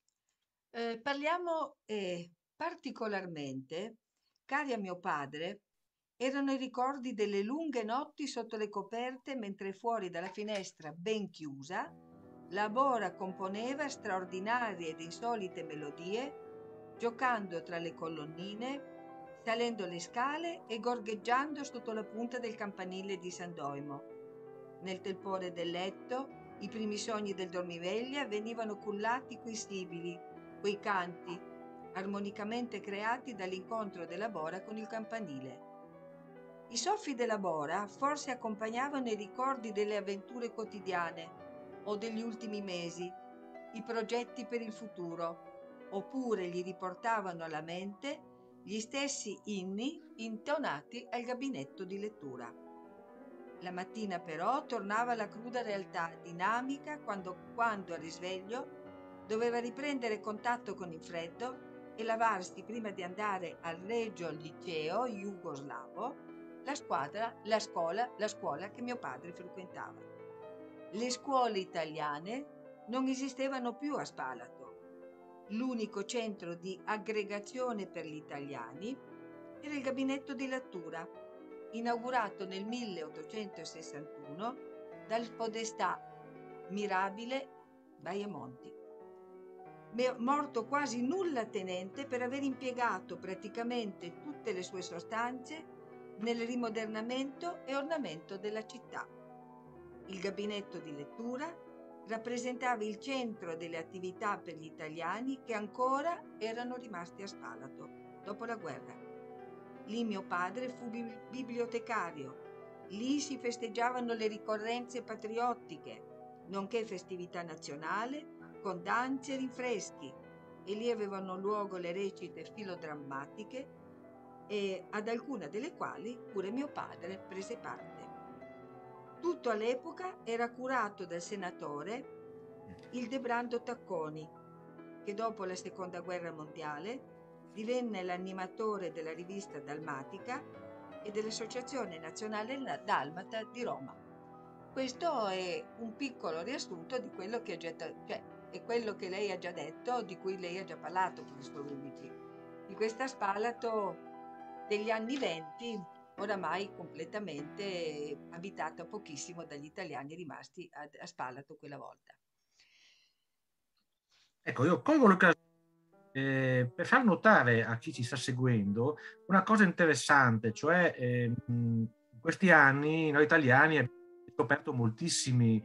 parliamo particolarmente, cari a mio padre, erano i ricordi delle lunghe notti sotto le coperte mentre fuori dalla finestra ben chiusa la Bora componeva straordinarie ed insolite melodie, giocando tra le colonnine, salendo le scale e gorgheggiando sotto la punta del campanile di San Doimo. Nel tepore del letto, i primi sogni del dormiveglia venivano cullati quei sibili, quei canti, armonicamente creati dall'incontro della Bora con il campanile. I soffi della Bora forse accompagnavano i ricordi delle avventure quotidiane o degli ultimi mesi, i progetti per il futuro, oppure gli riportavano alla mente gli stessi inni intonati al gabinetto di lettura. La mattina però tornava la cruda realtà dinamica quando al risveglio doveva riprendere contatto con il freddo e lavarsi prima di andare al Regio Liceo Jugoslavo, la scuola che mio padre frequentava. Le scuole italiane non esistevano più a Spalato. L'unico centro di aggregazione per gli italiani era il gabinetto di lettura, inaugurato nel 1861 dal podestà Mirabile Baiamonti, morto quasi nulla tenente per aver impiegato praticamente tutte le sue sostanze nel rimodernamento e ornamento della città. Il gabinetto di lettura rappresentava il centro delle attività per gli italiani che ancora erano rimasti a Spalato dopo la guerra. Lì mio padre fu bibliotecario, lì si festeggiavano le ricorrenze patriottiche, nonché festività nazionale con danze e rinfreschi, e lì avevano luogo le recite filodrammatiche e ad alcune delle quali pure mio padre prese parte. Tutto all'epoca era curato dal senatore Ildebrando Tacconi, che dopo la seconda guerra mondiale divenne l'animatore della rivista Dalmatica e dell'Associazione Nazionale Dalmata di Roma. Questo è un piccolo riassunto di quello che è quello che lei ha già detto, di cui lei ha già parlato, professor Luigi, di questa Spalato degli anni 20, oramai completamente abitata pochissimo dagli italiani rimasti a Spalato quella volta. Ecco, io colgo l'occasione per far notare a chi ci sta seguendo una cosa interessante, cioè in questi anni noi italiani abbiamo scoperto moltissimi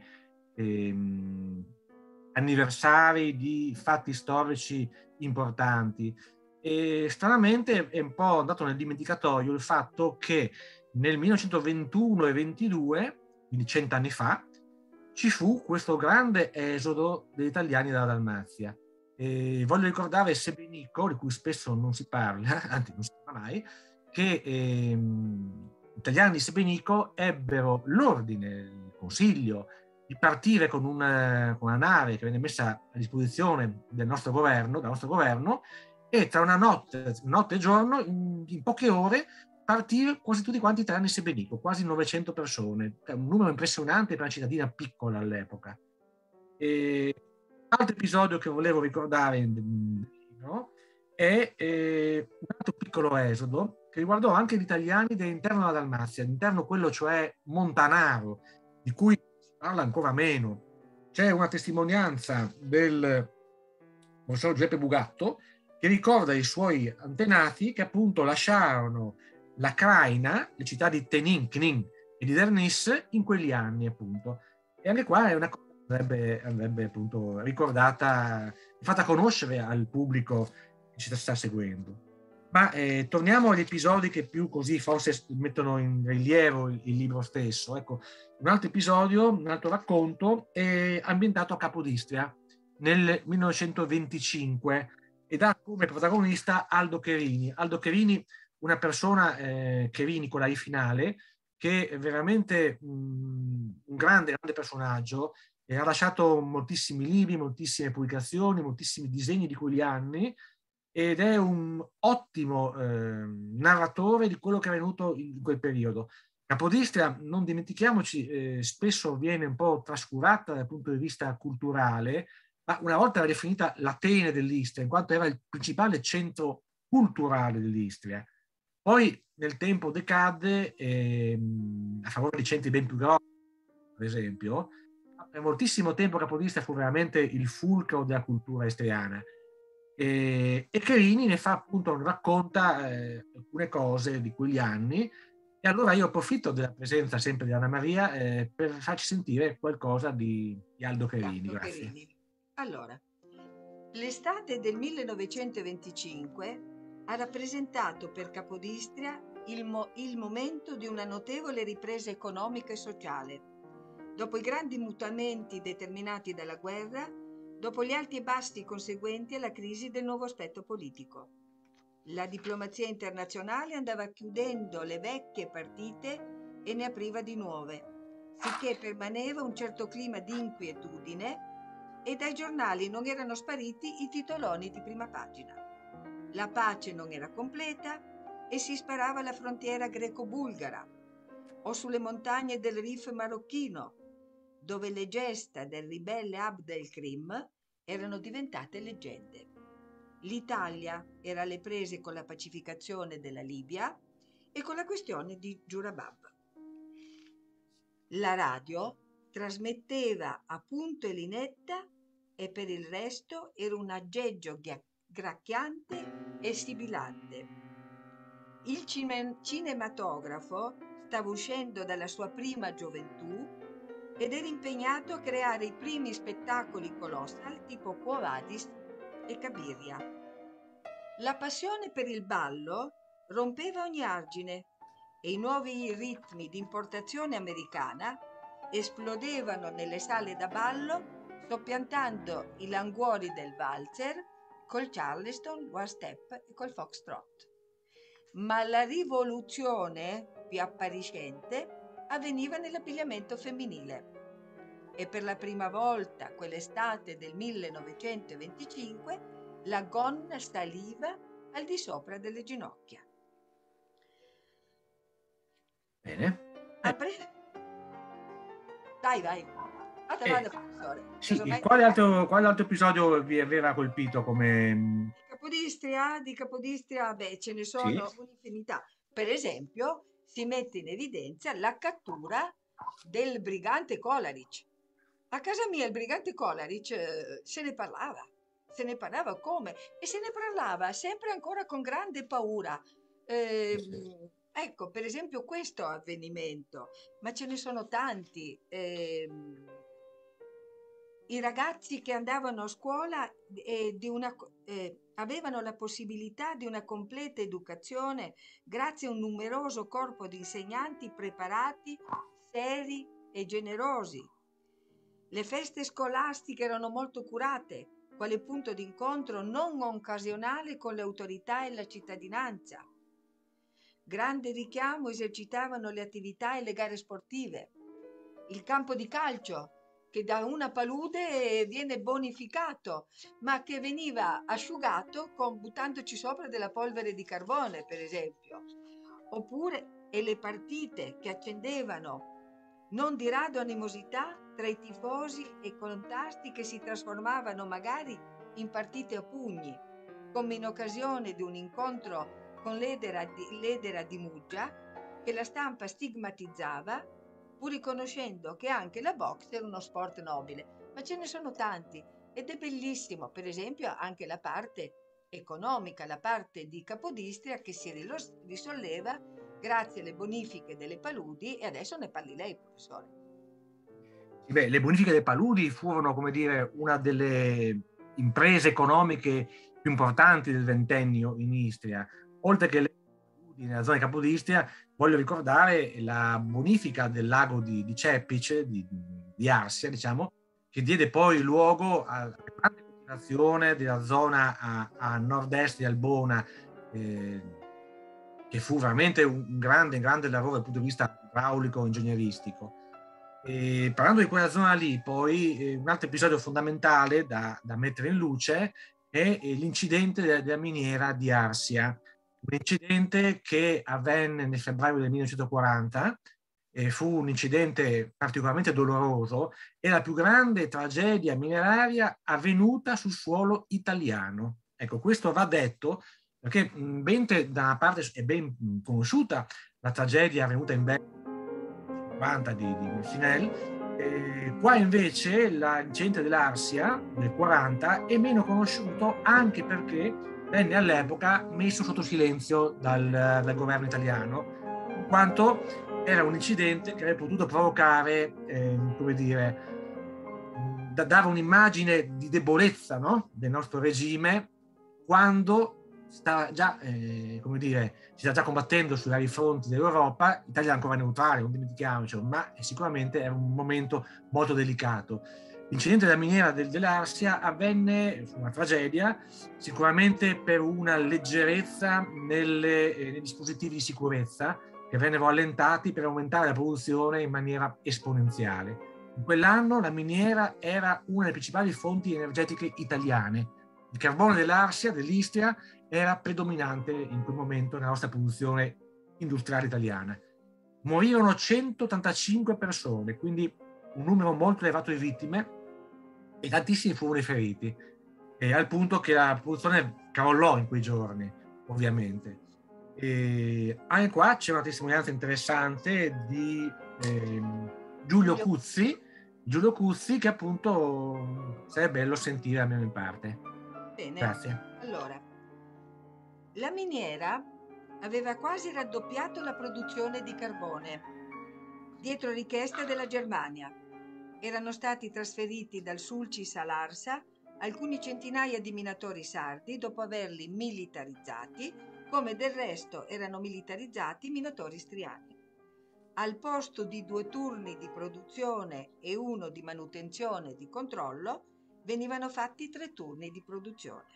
anniversari di fatti storici importanti e stranamente è un po' andato nel dimenticatoio il fatto che nel 1921 e 22, quindi 100 anni fa, ci fu questo grande esodo degli italiani dalla Dalmazia. E voglio ricordare Sebenico, di cui spesso non si parla, anzi non si parla mai, che gli italiani di Sebenico ebbero l'ordine, il consiglio, di partire con una nave che venne messa a disposizione dal nostro governo, e tra una notte e giorno, in poche ore, partire quasi tutti quanti italiani di Sebenico, quasi 900 persone, un numero impressionante per una cittadina piccola all'epoca. Altro episodio che volevo ricordare no, è un altro piccolo esodo che riguardò anche gli italiani dell'interno della Dalmazia, l'interno quello cioè montanaro, di cui si parla ancora meno. C'è una testimonianza del professor Giuseppe Bugatto che ricorda i suoi antenati che appunto lasciarono la Craina, le città di Tenin, Knin e di Dernis in quegli anni appunto. E anche qua è una cosa che andrebbe appunto ricordata, fatta conoscere al pubblico che ci sta seguendo. Ma torniamo agli episodi che più così forse mettono in rilievo il libro stesso. Ecco, un altro episodio, un altro racconto è ambientato a Capodistria nel 1925 ed ha come protagonista Aldo Cherini. Aldo Cherini, una persona, Cherini con la I finale, che è veramente un grande personaggio, ha lasciato moltissimi libri, moltissime pubblicazioni, moltissimi disegni di quegli anni, ed è un ottimo narratore di quello che è avvenuto in quel periodo. Capodistria, non dimentichiamoci, spesso viene un po' trascurata dal punto di vista culturale, ma una volta era definita l'Atene dell'Istria, in quanto era il principale centro culturale dell'Istria. Poi nel tempo decadde a favore di centri ben più grossi, per esempio. Per moltissimo tempo Capodistria fu veramente il fulcro della cultura istriana. E Cherini ne fa appunto, racconta alcune cose di quegli anni, e allora io approfitto della presenza sempre di Anna Maria per farci sentire qualcosa di Aldo Cherini. Grazie. Cherini. Allora, l'estate del 1925 ha rappresentato per Capodistria il momento di una notevole ripresa economica e sociale. Dopo i grandi mutamenti determinati dalla guerra, dopo gli alti e bassi conseguenti alla crisi del nuovo aspetto politico. La diplomazia internazionale andava chiudendo le vecchie partite e ne apriva di nuove, sicché permaneva un certo clima di inquietudine e dai giornali non erano spariti i titoloni di prima pagina. La pace non era completa e si sparava alla frontiera greco-bulgara o sulle montagne del Rif marocchino, dove le gesta del ribelle Abd el-Krim erano diventate leggende. L'Italia era alle prese con la pacificazione della Libia e con la questione di Giurabab. La radio trasmetteva a punto e linetta e per il resto era un aggeggio gracchiante e sibilante. Il cinematografo stava uscendo dalla sua prima gioventù ed era impegnato a creare i primi spettacoli colossal tipo Quo Vadis e Cabiria. La passione per il ballo rompeva ogni argine e i nuovi ritmi di importazione americana esplodevano nelle sale da ballo, soppiantando i languori del valzer col Charleston, one step e col foxtrot. Ma la rivoluzione più appariscente avveniva nell'abbigliamento femminile. E per la prima volta quell'estate del 1925 la gonna saliva al di sopra delle ginocchia. Bene. Dai, vai. Vada, professore. Sì, quale altro episodio vi aveva colpito come... Di Capodistria, beh, ce ne sono un'infinità. Per esempio, si mette in evidenza la cattura del brigante Kolaric. A casa mia il brigante Kolaric se ne parlava come? E se ne parlava sempre ancora con grande paura. Ecco, per esempio questo avvenimento, ma ce ne sono tanti. I ragazzi che andavano a scuola avevano la possibilità di una completa educazione grazie a un numeroso corpo di insegnanti preparati, seri e generosi. Le feste scolastiche erano molto curate, quale punto d'incontro non occasionale con le autorità e la cittadinanza. Grande richiamo esercitavano le attività e le gare sportive. Il campo di calcio, che da una palude viene bonificato, ma che veniva asciugato buttandoci sopra della polvere di carbone, per esempio. Oppure le partite che accendevano non di rado animosità tra i tifosi e contasti che si trasformavano magari in partite a pugni, come in occasione di un incontro con l'edera di Muggia, che la stampa stigmatizzava, pur riconoscendo che anche la boxe era uno sport nobile. Ma ce ne sono tanti ed è bellissimo, per esempio, anche la parte economica, la parte di Capodistria che si risolleva grazie alle bonifiche delle paludi, e adesso ne parli lei, professore. Beh, le bonifiche delle paludi furono, come dire, una delle imprese economiche più importanti del ventennio in Istria. Oltre che le paludi nella zona di Capodistria, voglio ricordare la bonifica del lago di Cepice, di Arsia, diciamo, che diede poi luogo alla grande coltivazione della zona a nord-est di Albona, che fu veramente un grande lavoro dal punto di vista idraulico e ingegneristico. E parlando di quella zona lì, poi un altro episodio fondamentale da mettere in luce è l'incidente della miniera di Arsia, un incidente che avvenne nel febbraio del 1940. Fu un incidente particolarmente doloroso, è la più grande tragedia mineraria avvenuta sul suolo italiano. Ecco, questo va detto perché da una parte è ben conosciuta la tragedia avvenuta in Belgio nel 50 di Messinel. Qua invece l'incidente dell'Arsia del 40 è meno conosciuto anche perché venne all'epoca messo sotto silenzio dal governo italiano, in quanto era un incidente che avrebbe potuto provocare, come dire, dare un'immagine di debolezza, no? Del nostro regime, quando sta già, come dire, si sta già combattendo sui vari fronti dell'Europa. L'Italia è ancora neutrale, non dimentichiamocelo, ma sicuramente era un momento molto delicato. L'incidente della miniera dell'Arsia avvenne, fu una tragedia, sicuramente per una leggerezza nei dispositivi di sicurezza che vennero allentati per aumentare la produzione in maniera esponenziale. In quell'anno la miniera era una delle principali fonti energetiche italiane. Il carbone dell'Arsia, dell'Istria, era predominante in quel momento nella nostra produzione industriale italiana. Morirono 185 persone, quindi un numero molto elevato di vittime, e tantissimi furono feriti, al punto che la produzione crollò in quei giorni, ovviamente. E anche qua c'è una testimonianza interessante di Giulio Cuzzi, che appunto sarebbe bello sentire almeno in parte. Bene. Grazie. Allora, la miniera aveva quasi raddoppiato la produzione di carbone, dietro richiesta della Germania. Erano stati trasferiti dal Sulcis all'Arsa alcuni centinaia di minatori sardi dopo averli militarizzati, come del resto erano militarizzati i minatori istriani. Al posto di 2 turni di produzione e 1 di manutenzione e di controllo, venivano fatti 3 turni di produzione.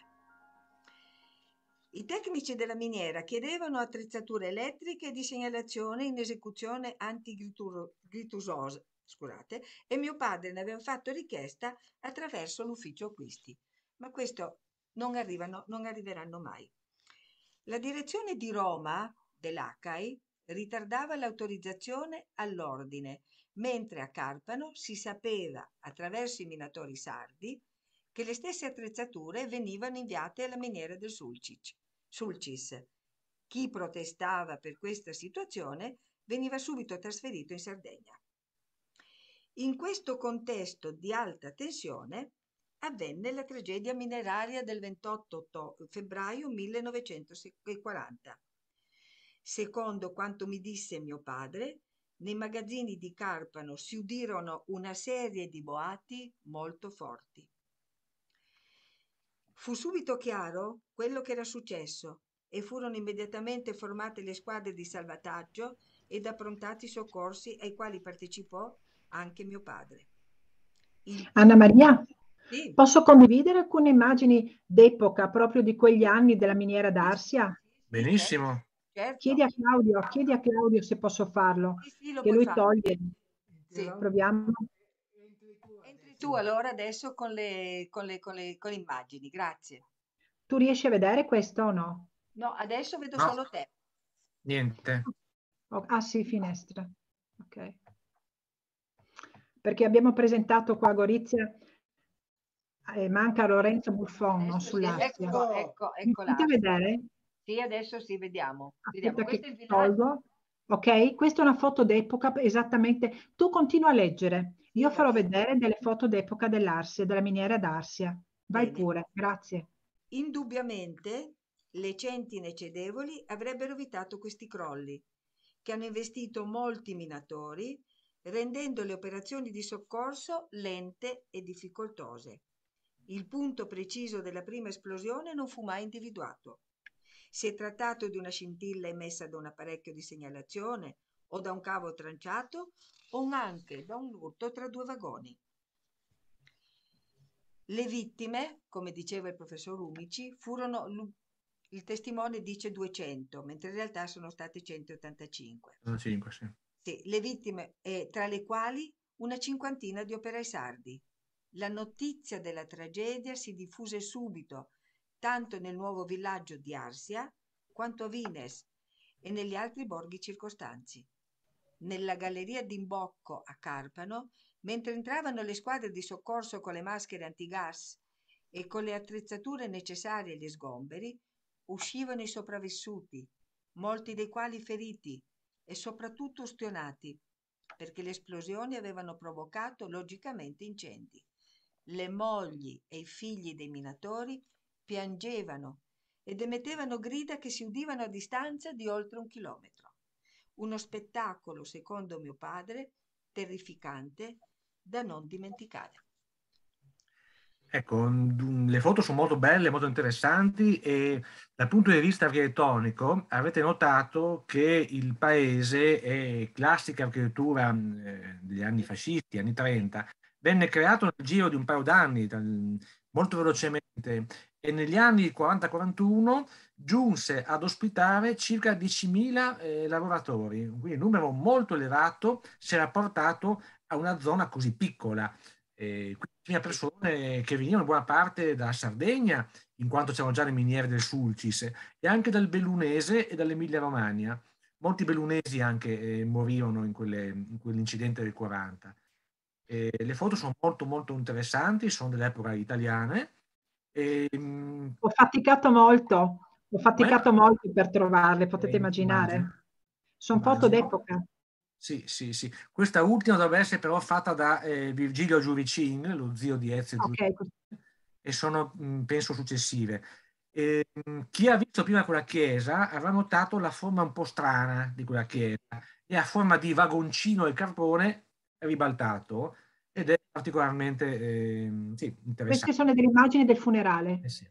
I tecnici della miniera chiedevano attrezzature elettriche e di segnalazione in esecuzione antiglitusosa, e mio padre ne aveva fatto richiesta attraverso l'ufficio acquisti, ma questo non arriveranno mai. La direzione di Roma dell'ACAI ritardava l'autorizzazione all'ordine, mentre a Carpano si sapeva attraverso i minatori sardi che le stesse attrezzature venivano inviate alla miniera del Sulcis. Chi protestava per questa situazione veniva subito trasferito in Sardegna. In questo contesto di alta tensione avvenne la tragedia mineraria del 28 febbraio 1940. Secondo quanto mi disse mio padre, nei magazzini di Carpano si udirono una serie di boati molto forti. Fu subito chiaro quello che era successo e furono immediatamente formate le squadre di salvataggio ed approntati i soccorsi ai quali partecipò anche mio padre. Anna Maria, Sì. Posso condividere alcune immagini d'epoca proprio di quegli anni della miniera d'Arsia? Benissimo. Certo. Chiedi a Claudio se posso farlo, Sì, lo che puoi lui fare. toglie. Sì. Proviamo. Entri tu allora adesso con le immagini, grazie. Tu riesci a vedere questo o no? No, adesso vedo No. solo te. Niente. Sì, finestra. Ok. Perché abbiamo presentato qua a Gorizia, manca Lorenzo Buffon, no, Adesso sì, sull'Arsia. ecco Mi potete vedere? Sì, adesso sì, vediamo. Aspetta Questo è che il villaggio. tolgo. Ok, questa è una foto d'epoca, esattamente. Tu continua a leggere. Io Sì, farò va bene. vedere delle foto d'epoca dell'Arsia, della miniera d'Arsia. Vai Bene. pure, grazie. Indubbiamente le centine cedevoli avrebbero evitato questi crolli, che hanno investito molti minatori, rendendo le operazioni di soccorso lente e difficoltose. Il punto preciso della prima esplosione non fu mai individuato. Si è trattato di una scintilla emessa da un apparecchio di segnalazione o da un cavo tranciato o anche da un urto tra 2 vagoni. Le vittime, come diceva il professor Umici, furono, il testimone dice 200, mentre in realtà sono state 185. 5, sì. Sì, le vittime, tra le quali una cinquantina di operai sardi. La notizia della tragedia si diffuse subito tanto nel nuovo villaggio di Arsia quanto a Vines e negli altri borghi circostanzi. Nella galleria d'Imbocco a Carpano, mentre entravano le squadre di soccorso con le maschere antigas e con le attrezzature necessarie agli sgomberi, uscivano i sopravvissuti, molti dei quali feriti e soprattutto ustionati, perché le esplosioni avevano provocato logicamente incendi. Le mogli e i figli dei minatori piangevano ed emettevano grida che si udivano a distanza di oltre 1 chilometro. Uno spettacolo, secondo mio padre, terrificante da non dimenticare. Ecco, le foto sono molto belle, molto interessanti e dal punto di vista architettonico avete notato che il paese è classica architettura degli anni fascisti, anni 30, venne creato nel giro di un paio d'anni, molto velocemente, e negli anni 40-41 giunse ad ospitare circa 10.000 lavoratori, quindi un numero molto elevato si era portato a una zona così piccola. Quindi persone che venivano in buona parte dalla Sardegna, in quanto c'erano già le miniere del Sulcis, e anche dal Bellunese e dall'Emilia Romagna. Molti bellunesi anche morirono in quell'incidente del 40. Le foto sono molto molto interessanti, sono dell'epoca italiane. Ho faticato molto per trovarle, potete immaginare. Sono foto d'epoca. Sì. Questa ultima dovrebbe essere però fatta da Virgilio Giuricin, lo zio di Ezio Giuricin, e sono, penso, successive. Chi ha visto prima quella chiesa avrà notato la forma un po' strana di quella chiesa, è a forma di vagoncino e carbone ribaltato ed è particolarmente interessante. Queste sono delle immagini del funerale. Sì.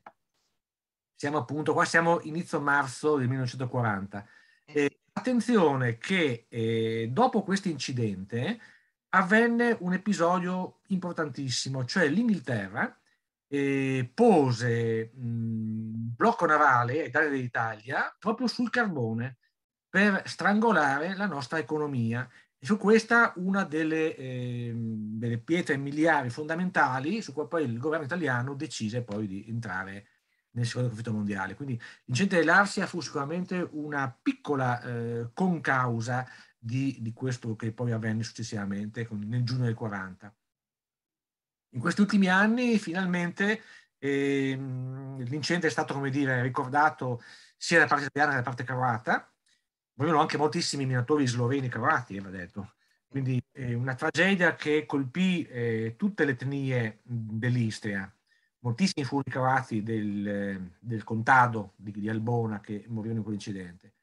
Siamo inizio marzo del 1940. Sì. Attenzione che dopo questo incidente avvenne un episodio importantissimo, cioè l'Inghilterra pose blocco navale Italia dell'Italia proprio sul carbone per strangolare la nostra economia. E su questa una delle pietre miliari fondamentali su cui poi il governo italiano decise poi di entrare nel secondo conflitto mondiale. Quindi l'incidente dell'Arsia fu sicuramente una piccola concausa di questo che poi avvenne successivamente nel giugno del 40. In questi ultimi anni finalmente l'incidente è stato, come dire, ricordato sia da parte italiana che da parte croata. Morirono anche moltissimi minatori sloveni croati, va detto. Quindi una tragedia che colpì tutte le etnie dell'Istria. Moltissimi furono i croati del contado di Albona che morirono in quell'incidente.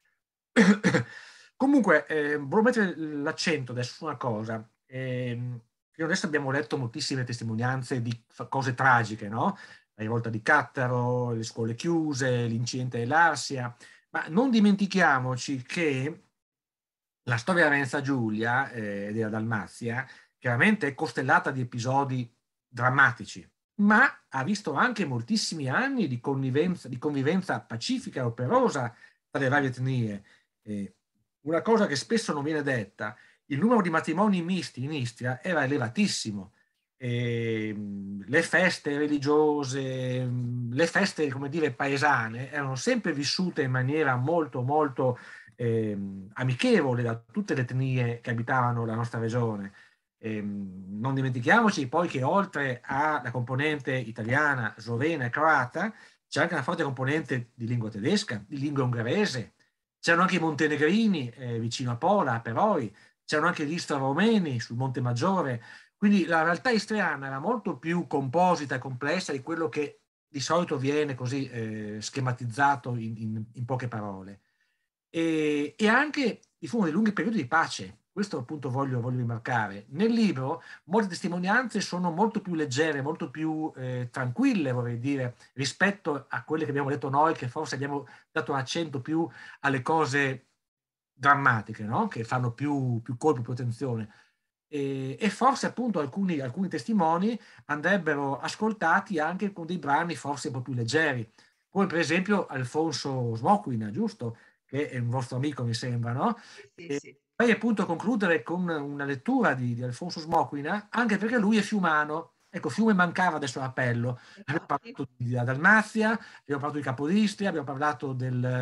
Comunque, volevo mettere l'accento adesso su una cosa. Fino adesso abbiamo letto moltissime testimonianze di cose tragiche, no? La rivolta di Cattaro, le scuole chiuse, l'incidente dell'Arsia, ma non dimentichiamoci che la storia della Ravenna Giulia e della Dalmazia chiaramente è costellata di episodi drammatici, ma ha visto anche moltissimi anni di convivenza pacifica e operosa tra le varie etnie. Una cosa che spesso non viene detta, il numero di matrimoni misti in Istria era elevatissimo. Le feste religiose, le feste, come dire, paesane, erano sempre vissute in maniera molto, molto amichevole da tutte le etnie che abitavano la nostra regione. Non dimentichiamoci poi che oltre alla componente italiana, slovena e croata, c'è anche una forte componente di lingua tedesca, di lingua ungherese. C'erano anche i montenegrini vicino a Pola, a Peroi, c'erano anche gli istro-romeni sul Monte Maggiore. Quindi la realtà istriana era molto più composita e complessa di quello che di solito viene così schematizzato in poche parole. E anche vi furono dei lunghi periodi di pace. Questo appunto voglio rimarcare. Nel libro molte testimonianze sono molto più leggere, molto più tranquille, vorrei dire, rispetto a quelle che abbiamo detto noi, che forse abbiamo dato accento più alle cose drammatiche, no? Che fanno più colpo, più attenzione. E forse appunto alcuni testimoni andrebbero ascoltati anche con dei brani forse un po' più leggeri, come per esempio Alfonso Smoquina, giusto? Che è un vostro amico, mi sembra, no? Sì. Vorrei appunto concludere con una lettura di Alfonso Smoquina, anche perché lui è fiumano Ecco, Fiume mancava adesso l'appello. Abbiamo parlato di Dalmazia, abbiamo parlato di Capodistria, abbiamo parlato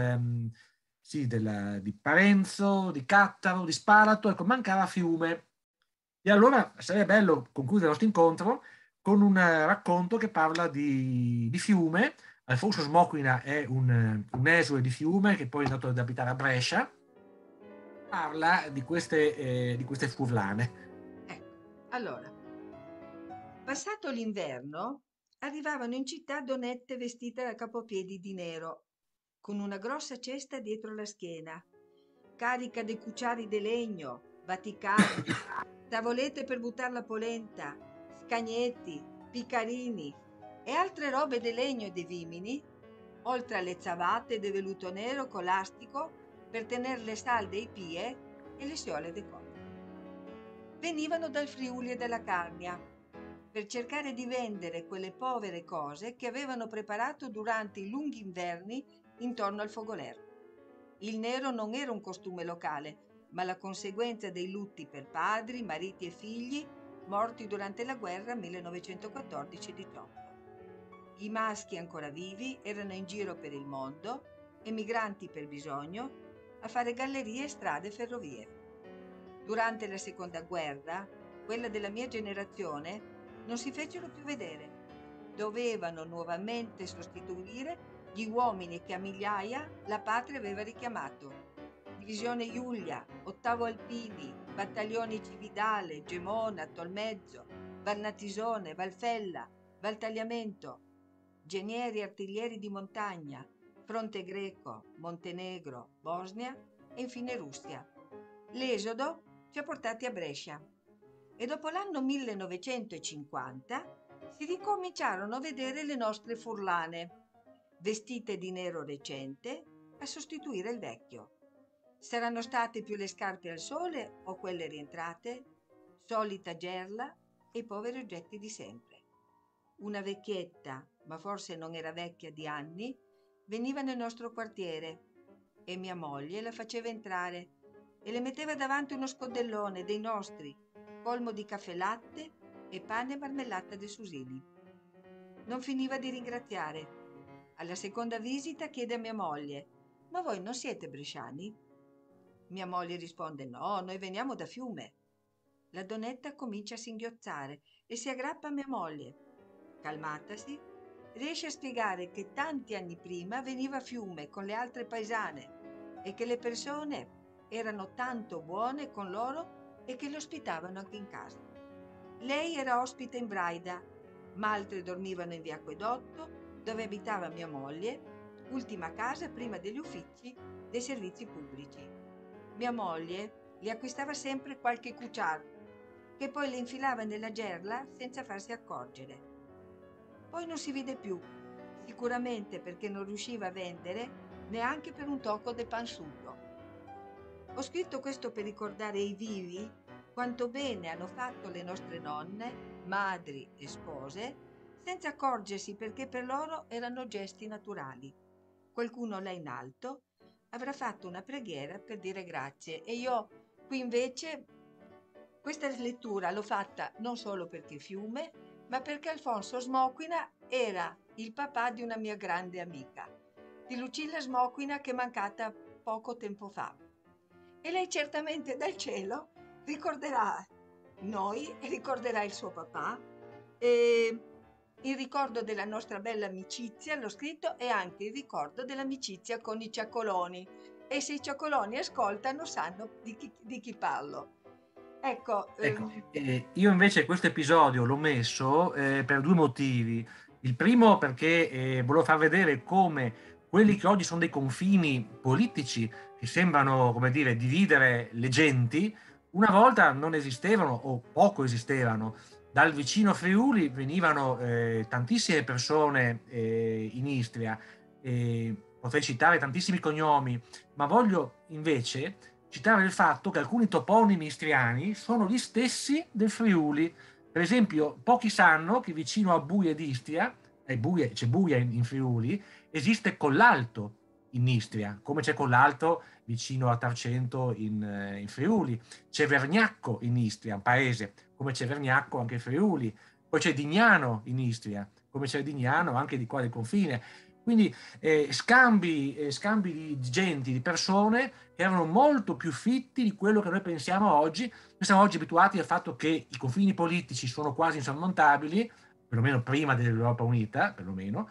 di Parenzo, di Cattaro, di Spalato, ecco, mancava Fiume. E allora sarebbe bello concludere il nostro incontro con un racconto che parla di Fiume. Alfonso Smocquina è un esule di Fiume che poi è andato ad abitare a Brescia. Parla di queste furlane. Ecco, allora, passato l'inverno, arrivavano in città donette vestite da capopiedi di nero, con una grossa cesta dietro la schiena, carica dei cucciari di legno, vaticani, tavolette per buttare la polenta, scagnetti, piccarini e altre robe di legno e di vimini, oltre alle zavate di velluto nero con l'astico per tenere le salde ai pie e le siole de cotte. Venivano dal Friuli e dalla Carnia per cercare di vendere quelle povere cose che avevano preparato durante i lunghi inverni intorno al Fogoler. Il nero non era un costume locale, ma la conseguenza dei lutti per padri, mariti e figli morti durante la guerra 1914-18. I maschi ancora vivi erano in giro per il mondo, emigranti per bisogno, a fare gallerie, strade e ferrovie. Durante la seconda guerra, quella della mia generazione, non si fecero più vedere. Dovevano nuovamente sostituire gli uomini che a migliaia la patria aveva richiamato. Divisione Giulia, Ottavo Alpini, Battaglioni Cividale, Gemona, Tolmezzo, Valnatisone, Valfella, Valtagliamento, Genieri Artiglieri di Montagna, Fronte Greco, Montenegro, Bosnia e infine Russia. L'esodo ci ha portati a Brescia e dopo l'anno 1950 si ricominciarono a vedere le nostre furlane, vestite di nero recente, a sostituire il vecchio. Saranno state più le scarpe al sole o quelle rientrate, solita gerla e i poveri oggetti di sempre. Una vecchietta, ma forse non era vecchia di anni, veniva nel nostro quartiere e mia moglie la faceva entrare e le metteva davanti uno scodellone dei nostri, colmo di caffè latte e pane e marmellata de Susini. Non finiva di ringraziare. Alla seconda visita chiede a mia moglie: ma voi non siete bresciani? Mia moglie risponde: no, noi veniamo da Fiume. La donnetta comincia a singhiozzare e si aggrappa a mia moglie. Calmatasi, riesce a spiegare che tanti anni prima veniva a Fiume con le altre paesane e che le persone erano tanto buone con loro e che lo ospitavano anche in casa. Lei era ospite in Braida, ma altre dormivano in via Acquedotto, dove abitava mia moglie, ultima casa prima degli uffici dei servizi pubblici. Mia moglie le acquistava sempre qualche cucciar, che poi le infilava nella gerla senza farsi accorgere. Poi non si vide più, sicuramente perché non riusciva a vendere neanche per un tocco de pansuto. Ho scritto questo per ricordare ai vivi quanto bene hanno fatto le nostre nonne, madri e spose, senza accorgersi perché per loro erano gesti naturali. Qualcuno là in alto avrà fatto una preghiera per dire grazie e io qui invece questa lettura l'ho fatta non solo perché Fiume, ma perché Alfonso Smocquina era il papà di una mia grande amica, di Lucilla Smocquina, che è mancata poco tempo fa. E lei certamente dal cielo ricorderà noi, ricorderà il suo papà, e il ricordo della nostra bella amicizia, l'ho scritto, e anche il ricordo dell'amicizia con i ciaccoloni. E se i ciaccoloni ascoltano sanno di chi parlo. Ecco, io invece questo episodio l'ho messo per due motivi. Il primo perché volevo far vedere come quelli che oggi sono dei confini politici che sembrano, come dire, dividere le genti, una volta non esistevano o poco esistevano. Dal vicino Friuli venivano tantissime persone in Istria, potrei citare tantissimi cognomi, ma voglio invece citare il fatto che alcuni toponimi istriani sono gli stessi del Friuli. Per esempio, pochi sanno che vicino a Buie d'Istria, c'è Buia in Friuli, esiste Collalto in Istria, come c'è Collalto vicino a Tarcento in Friuli. C'è Vergnacco in Istria, un paese, come c'è Vergnacco anche in Friuli. Poi c'è Dignano in Istria, come c'è Dignano anche di qua del confine. Quindi scambi di genti, di persone che erano molto più fitti di quello che noi pensiamo oggi. Noi siamo oggi abituati al fatto che i confini politici sono quasi insormontabili, perlomeno prima dell'Europa Unita, perlomeno,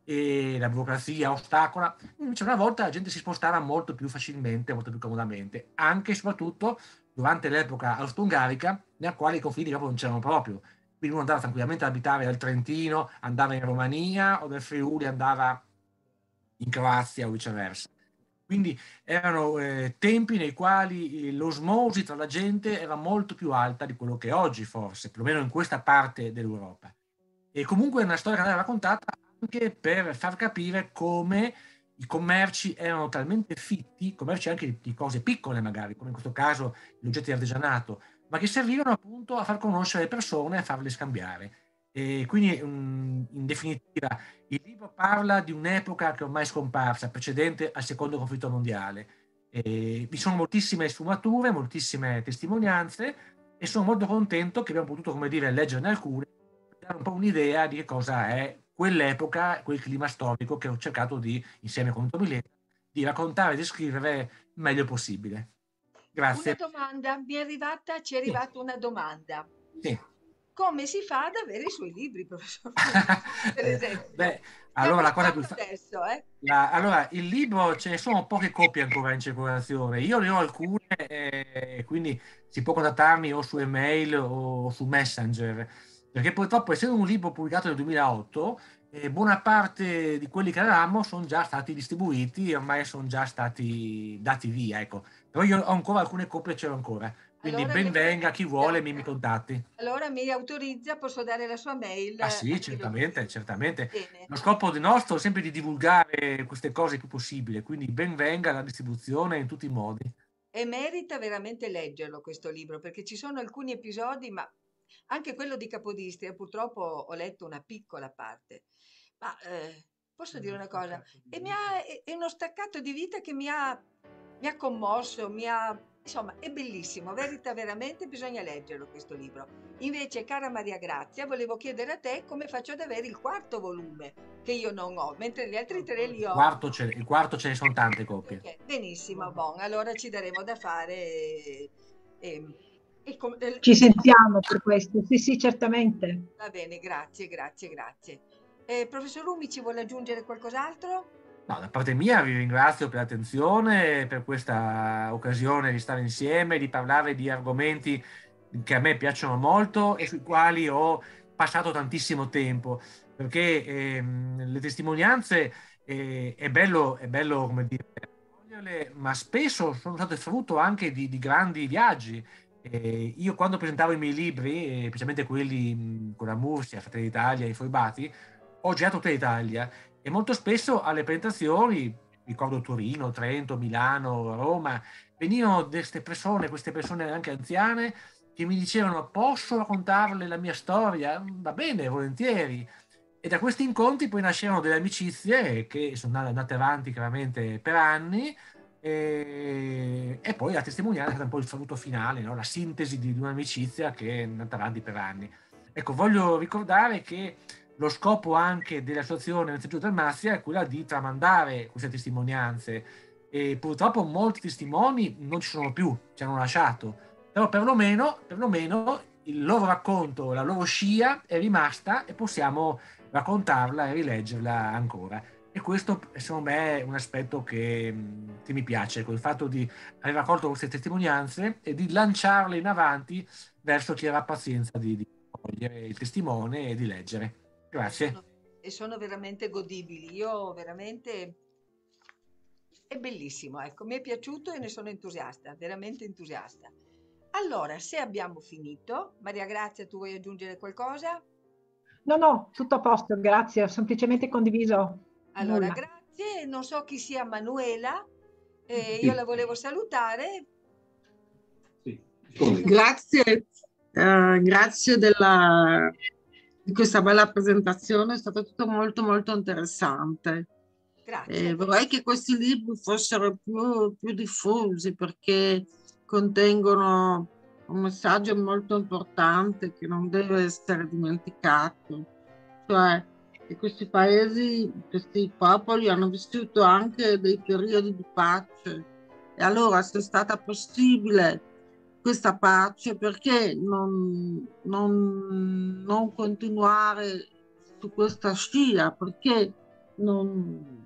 e la burocrazia ostacola. Invece una volta la gente si spostava molto più facilmente, molto più comodamente, anche e soprattutto durante l'epoca austro-ungarica, nella quale i confini proprio non c'erano proprio. Quindi uno andava tranquillamente ad abitare al Trentino, andava in Romania, o dal Friuli andava in Croazia o viceversa. Quindi erano tempi nei quali l'osmosi tra la gente era molto più alta di quello che è oggi, forse, perlomeno in questa parte dell'Europa. E comunque è una storia che andava raccontata anche per far capire come i commerci erano talmente fitti, commerci anche di cose piccole magari, come in questo caso gli oggetti di artigianato, ma che servivano appunto a far conoscere le persone e a farle scambiare. E quindi, in definitiva, il libro parla di un'epoca che ormai è scomparsa, precedente al secondo conflitto mondiale. Vi sono moltissime sfumature, moltissime testimonianze e sono molto contento che abbiamo potuto, come dire, leggerne alcune, per dare un po' un'idea di che cosa è quell'epoca, quel clima storico che ho cercato di, insieme con Tomiletta, di raccontare e descrivere il meglio possibile. Grazie. Una domanda, ci è arrivata una domanda. Sì. Come si fa ad avere i suoi libri, professor? Per esempio. Beh, allora la cosa più adesso, allora, il libro ce ne sono poche copie ancora in circolazione. Io ne ho alcune, quindi si può contattarmi o su email o su Messenger, perché purtroppo, essendo un libro pubblicato nel 2008, buona parte di quelli che avevamo sono già stati distribuiti e ormai sono già stati dati via, ecco. Però io ho ancora alcune copie, ce l'ho ancora. Quindi allora ben venga chi vuole mi contatti. Allora mi autorizza, posso dare la sua mail? Ah sì, certamente, certamente. Bene. Lo scopo del nostro è sempre di divulgare queste cose il più possibile, quindi ben venga la distribuzione in tutti i modi. E merita veramente leggerlo questo libro, perché ci sono alcuni episodi, ma anche quello di Capodistria, purtroppo ho letto una piccola parte. Ma posso dire una cosa? È uno staccato di vita che mi ha commosso, insomma, è bellissimo, merita veramente, bisogna leggerlo questo libro. Invece, cara Maria Grazia, volevo chiedere a te come faccio ad avere il quarto volume, che io non ho, mentre gli altri tre li ho. Il quarto ce ne sono tante copie. Okay, benissimo, allora ci daremo da fare Ci sentiamo per questo, sì, certamente. Va bene, grazie. Professor Rumi, ci vuole aggiungere qualcos'altro? No, da parte mia vi ringrazio per l'attenzione, per questa occasione di stare insieme, di parlare di argomenti che a me piacciono molto e sui quali ho passato tantissimo tempo, perché le testimonianze è bello come dire, raccoglierle, ma spesso sono state frutto anche di grandi viaggi. Io quando presentavo i miei libri, specialmente quelli con la Mursia, Fratelli d'Italia, i Foibati, ho girato tutta l'Italia e molto spesso alle presentazioni, ricordo Torino, Trento, Milano, Roma, venivano queste persone anche anziane, che mi dicevano: posso raccontarle la mia storia? Va bene, volentieri. E da questi incontri poi nascevano delle amicizie che sono andate avanti chiaramente per anni, e poi la testimonianza è stata un po' il saluto finale, no? La sintesi di un'amicizia che è andata avanti per anni. Ecco, voglio ricordare che lo scopo anche dell'associazione Messaggero del Massia è quella di tramandare queste testimonianze, e purtroppo molti testimoni non ci sono più, ci hanno lasciato, però perlomeno il loro racconto, la loro scia è rimasta e possiamo raccontarla e rileggerla ancora. E questo secondo me è un aspetto che mi piace, il fatto di aver raccolto queste testimonianze e di lanciarle in avanti verso chi avrà pazienza di cogliere il testimone e di leggere. Grazie. E sono veramente godibili. Io veramente è bellissimo, ecco, mi è piaciuto e ne sono entusiasta, veramente entusiasta. Allora, se abbiamo finito, Maria Grazia, tu vuoi aggiungere qualcosa? No, tutto a posto, grazie, ho semplicemente condiviso. Allora, nulla. grazie, non so chi sia Manuela, io la volevo salutare. Sì. Grazie di questa bella presentazione, è stato tutto molto molto interessante. Grazie. Vorrei che questi libri fossero più diffusi, perché contengono un messaggio molto importante che non deve essere dimenticato, cioè che questi paesi, questi popoli hanno vissuto anche dei periodi di pace, e allora se è stata possibile questa pace, perché non continuare su questa scia? Perché non...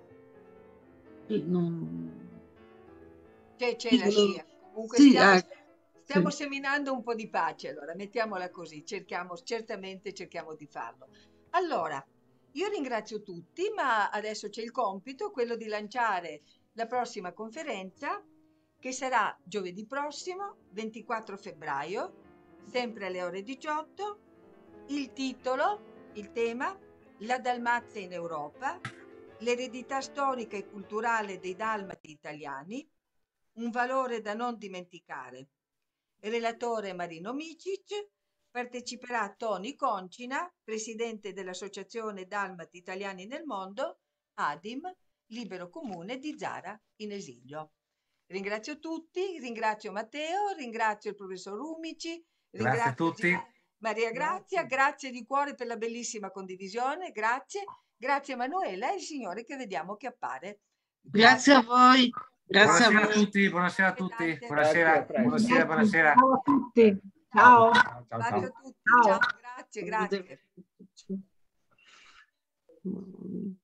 C'è la scia. Comunque Sì, stiamo sì. seminando un po' di pace, allora, mettiamola così, certamente cerchiamo di farlo. Allora, io ringrazio tutti, ma adesso c'è il compito, quello di lanciare la prossima conferenza, che sarà giovedì prossimo, 24 febbraio, sempre alle ore 18. Il titolo, il tema, La Dalmazia in Europa, l'eredità storica e culturale dei dalmati italiani, un valore da non dimenticare. Il relatore Marino Micic, parteciperà Tony Concina, presidente dell'Associazione Dalmati Italiani nel Mondo, ADIM, Libero Comune di Zara in esilio. Ringrazio tutti, ringrazio Matteo, ringrazio il professor Rumici, Grazie a ringrazio tutti. Maria Grazia, grazie di cuore per la bellissima condivisione, grazie Emanuela e il Signore che vediamo che appare. Grazie a voi. Grazie Buonasera a a voi. tutti, buonasera a tutti. Grazie. Buonasera, Grazie, a presto. buonasera, buonasera. Ciao a tutti. Ciao, Ciao. ciao, ciao, Bacio ciao. a tutti, Ciao. ciao, grazie. Arrivederci.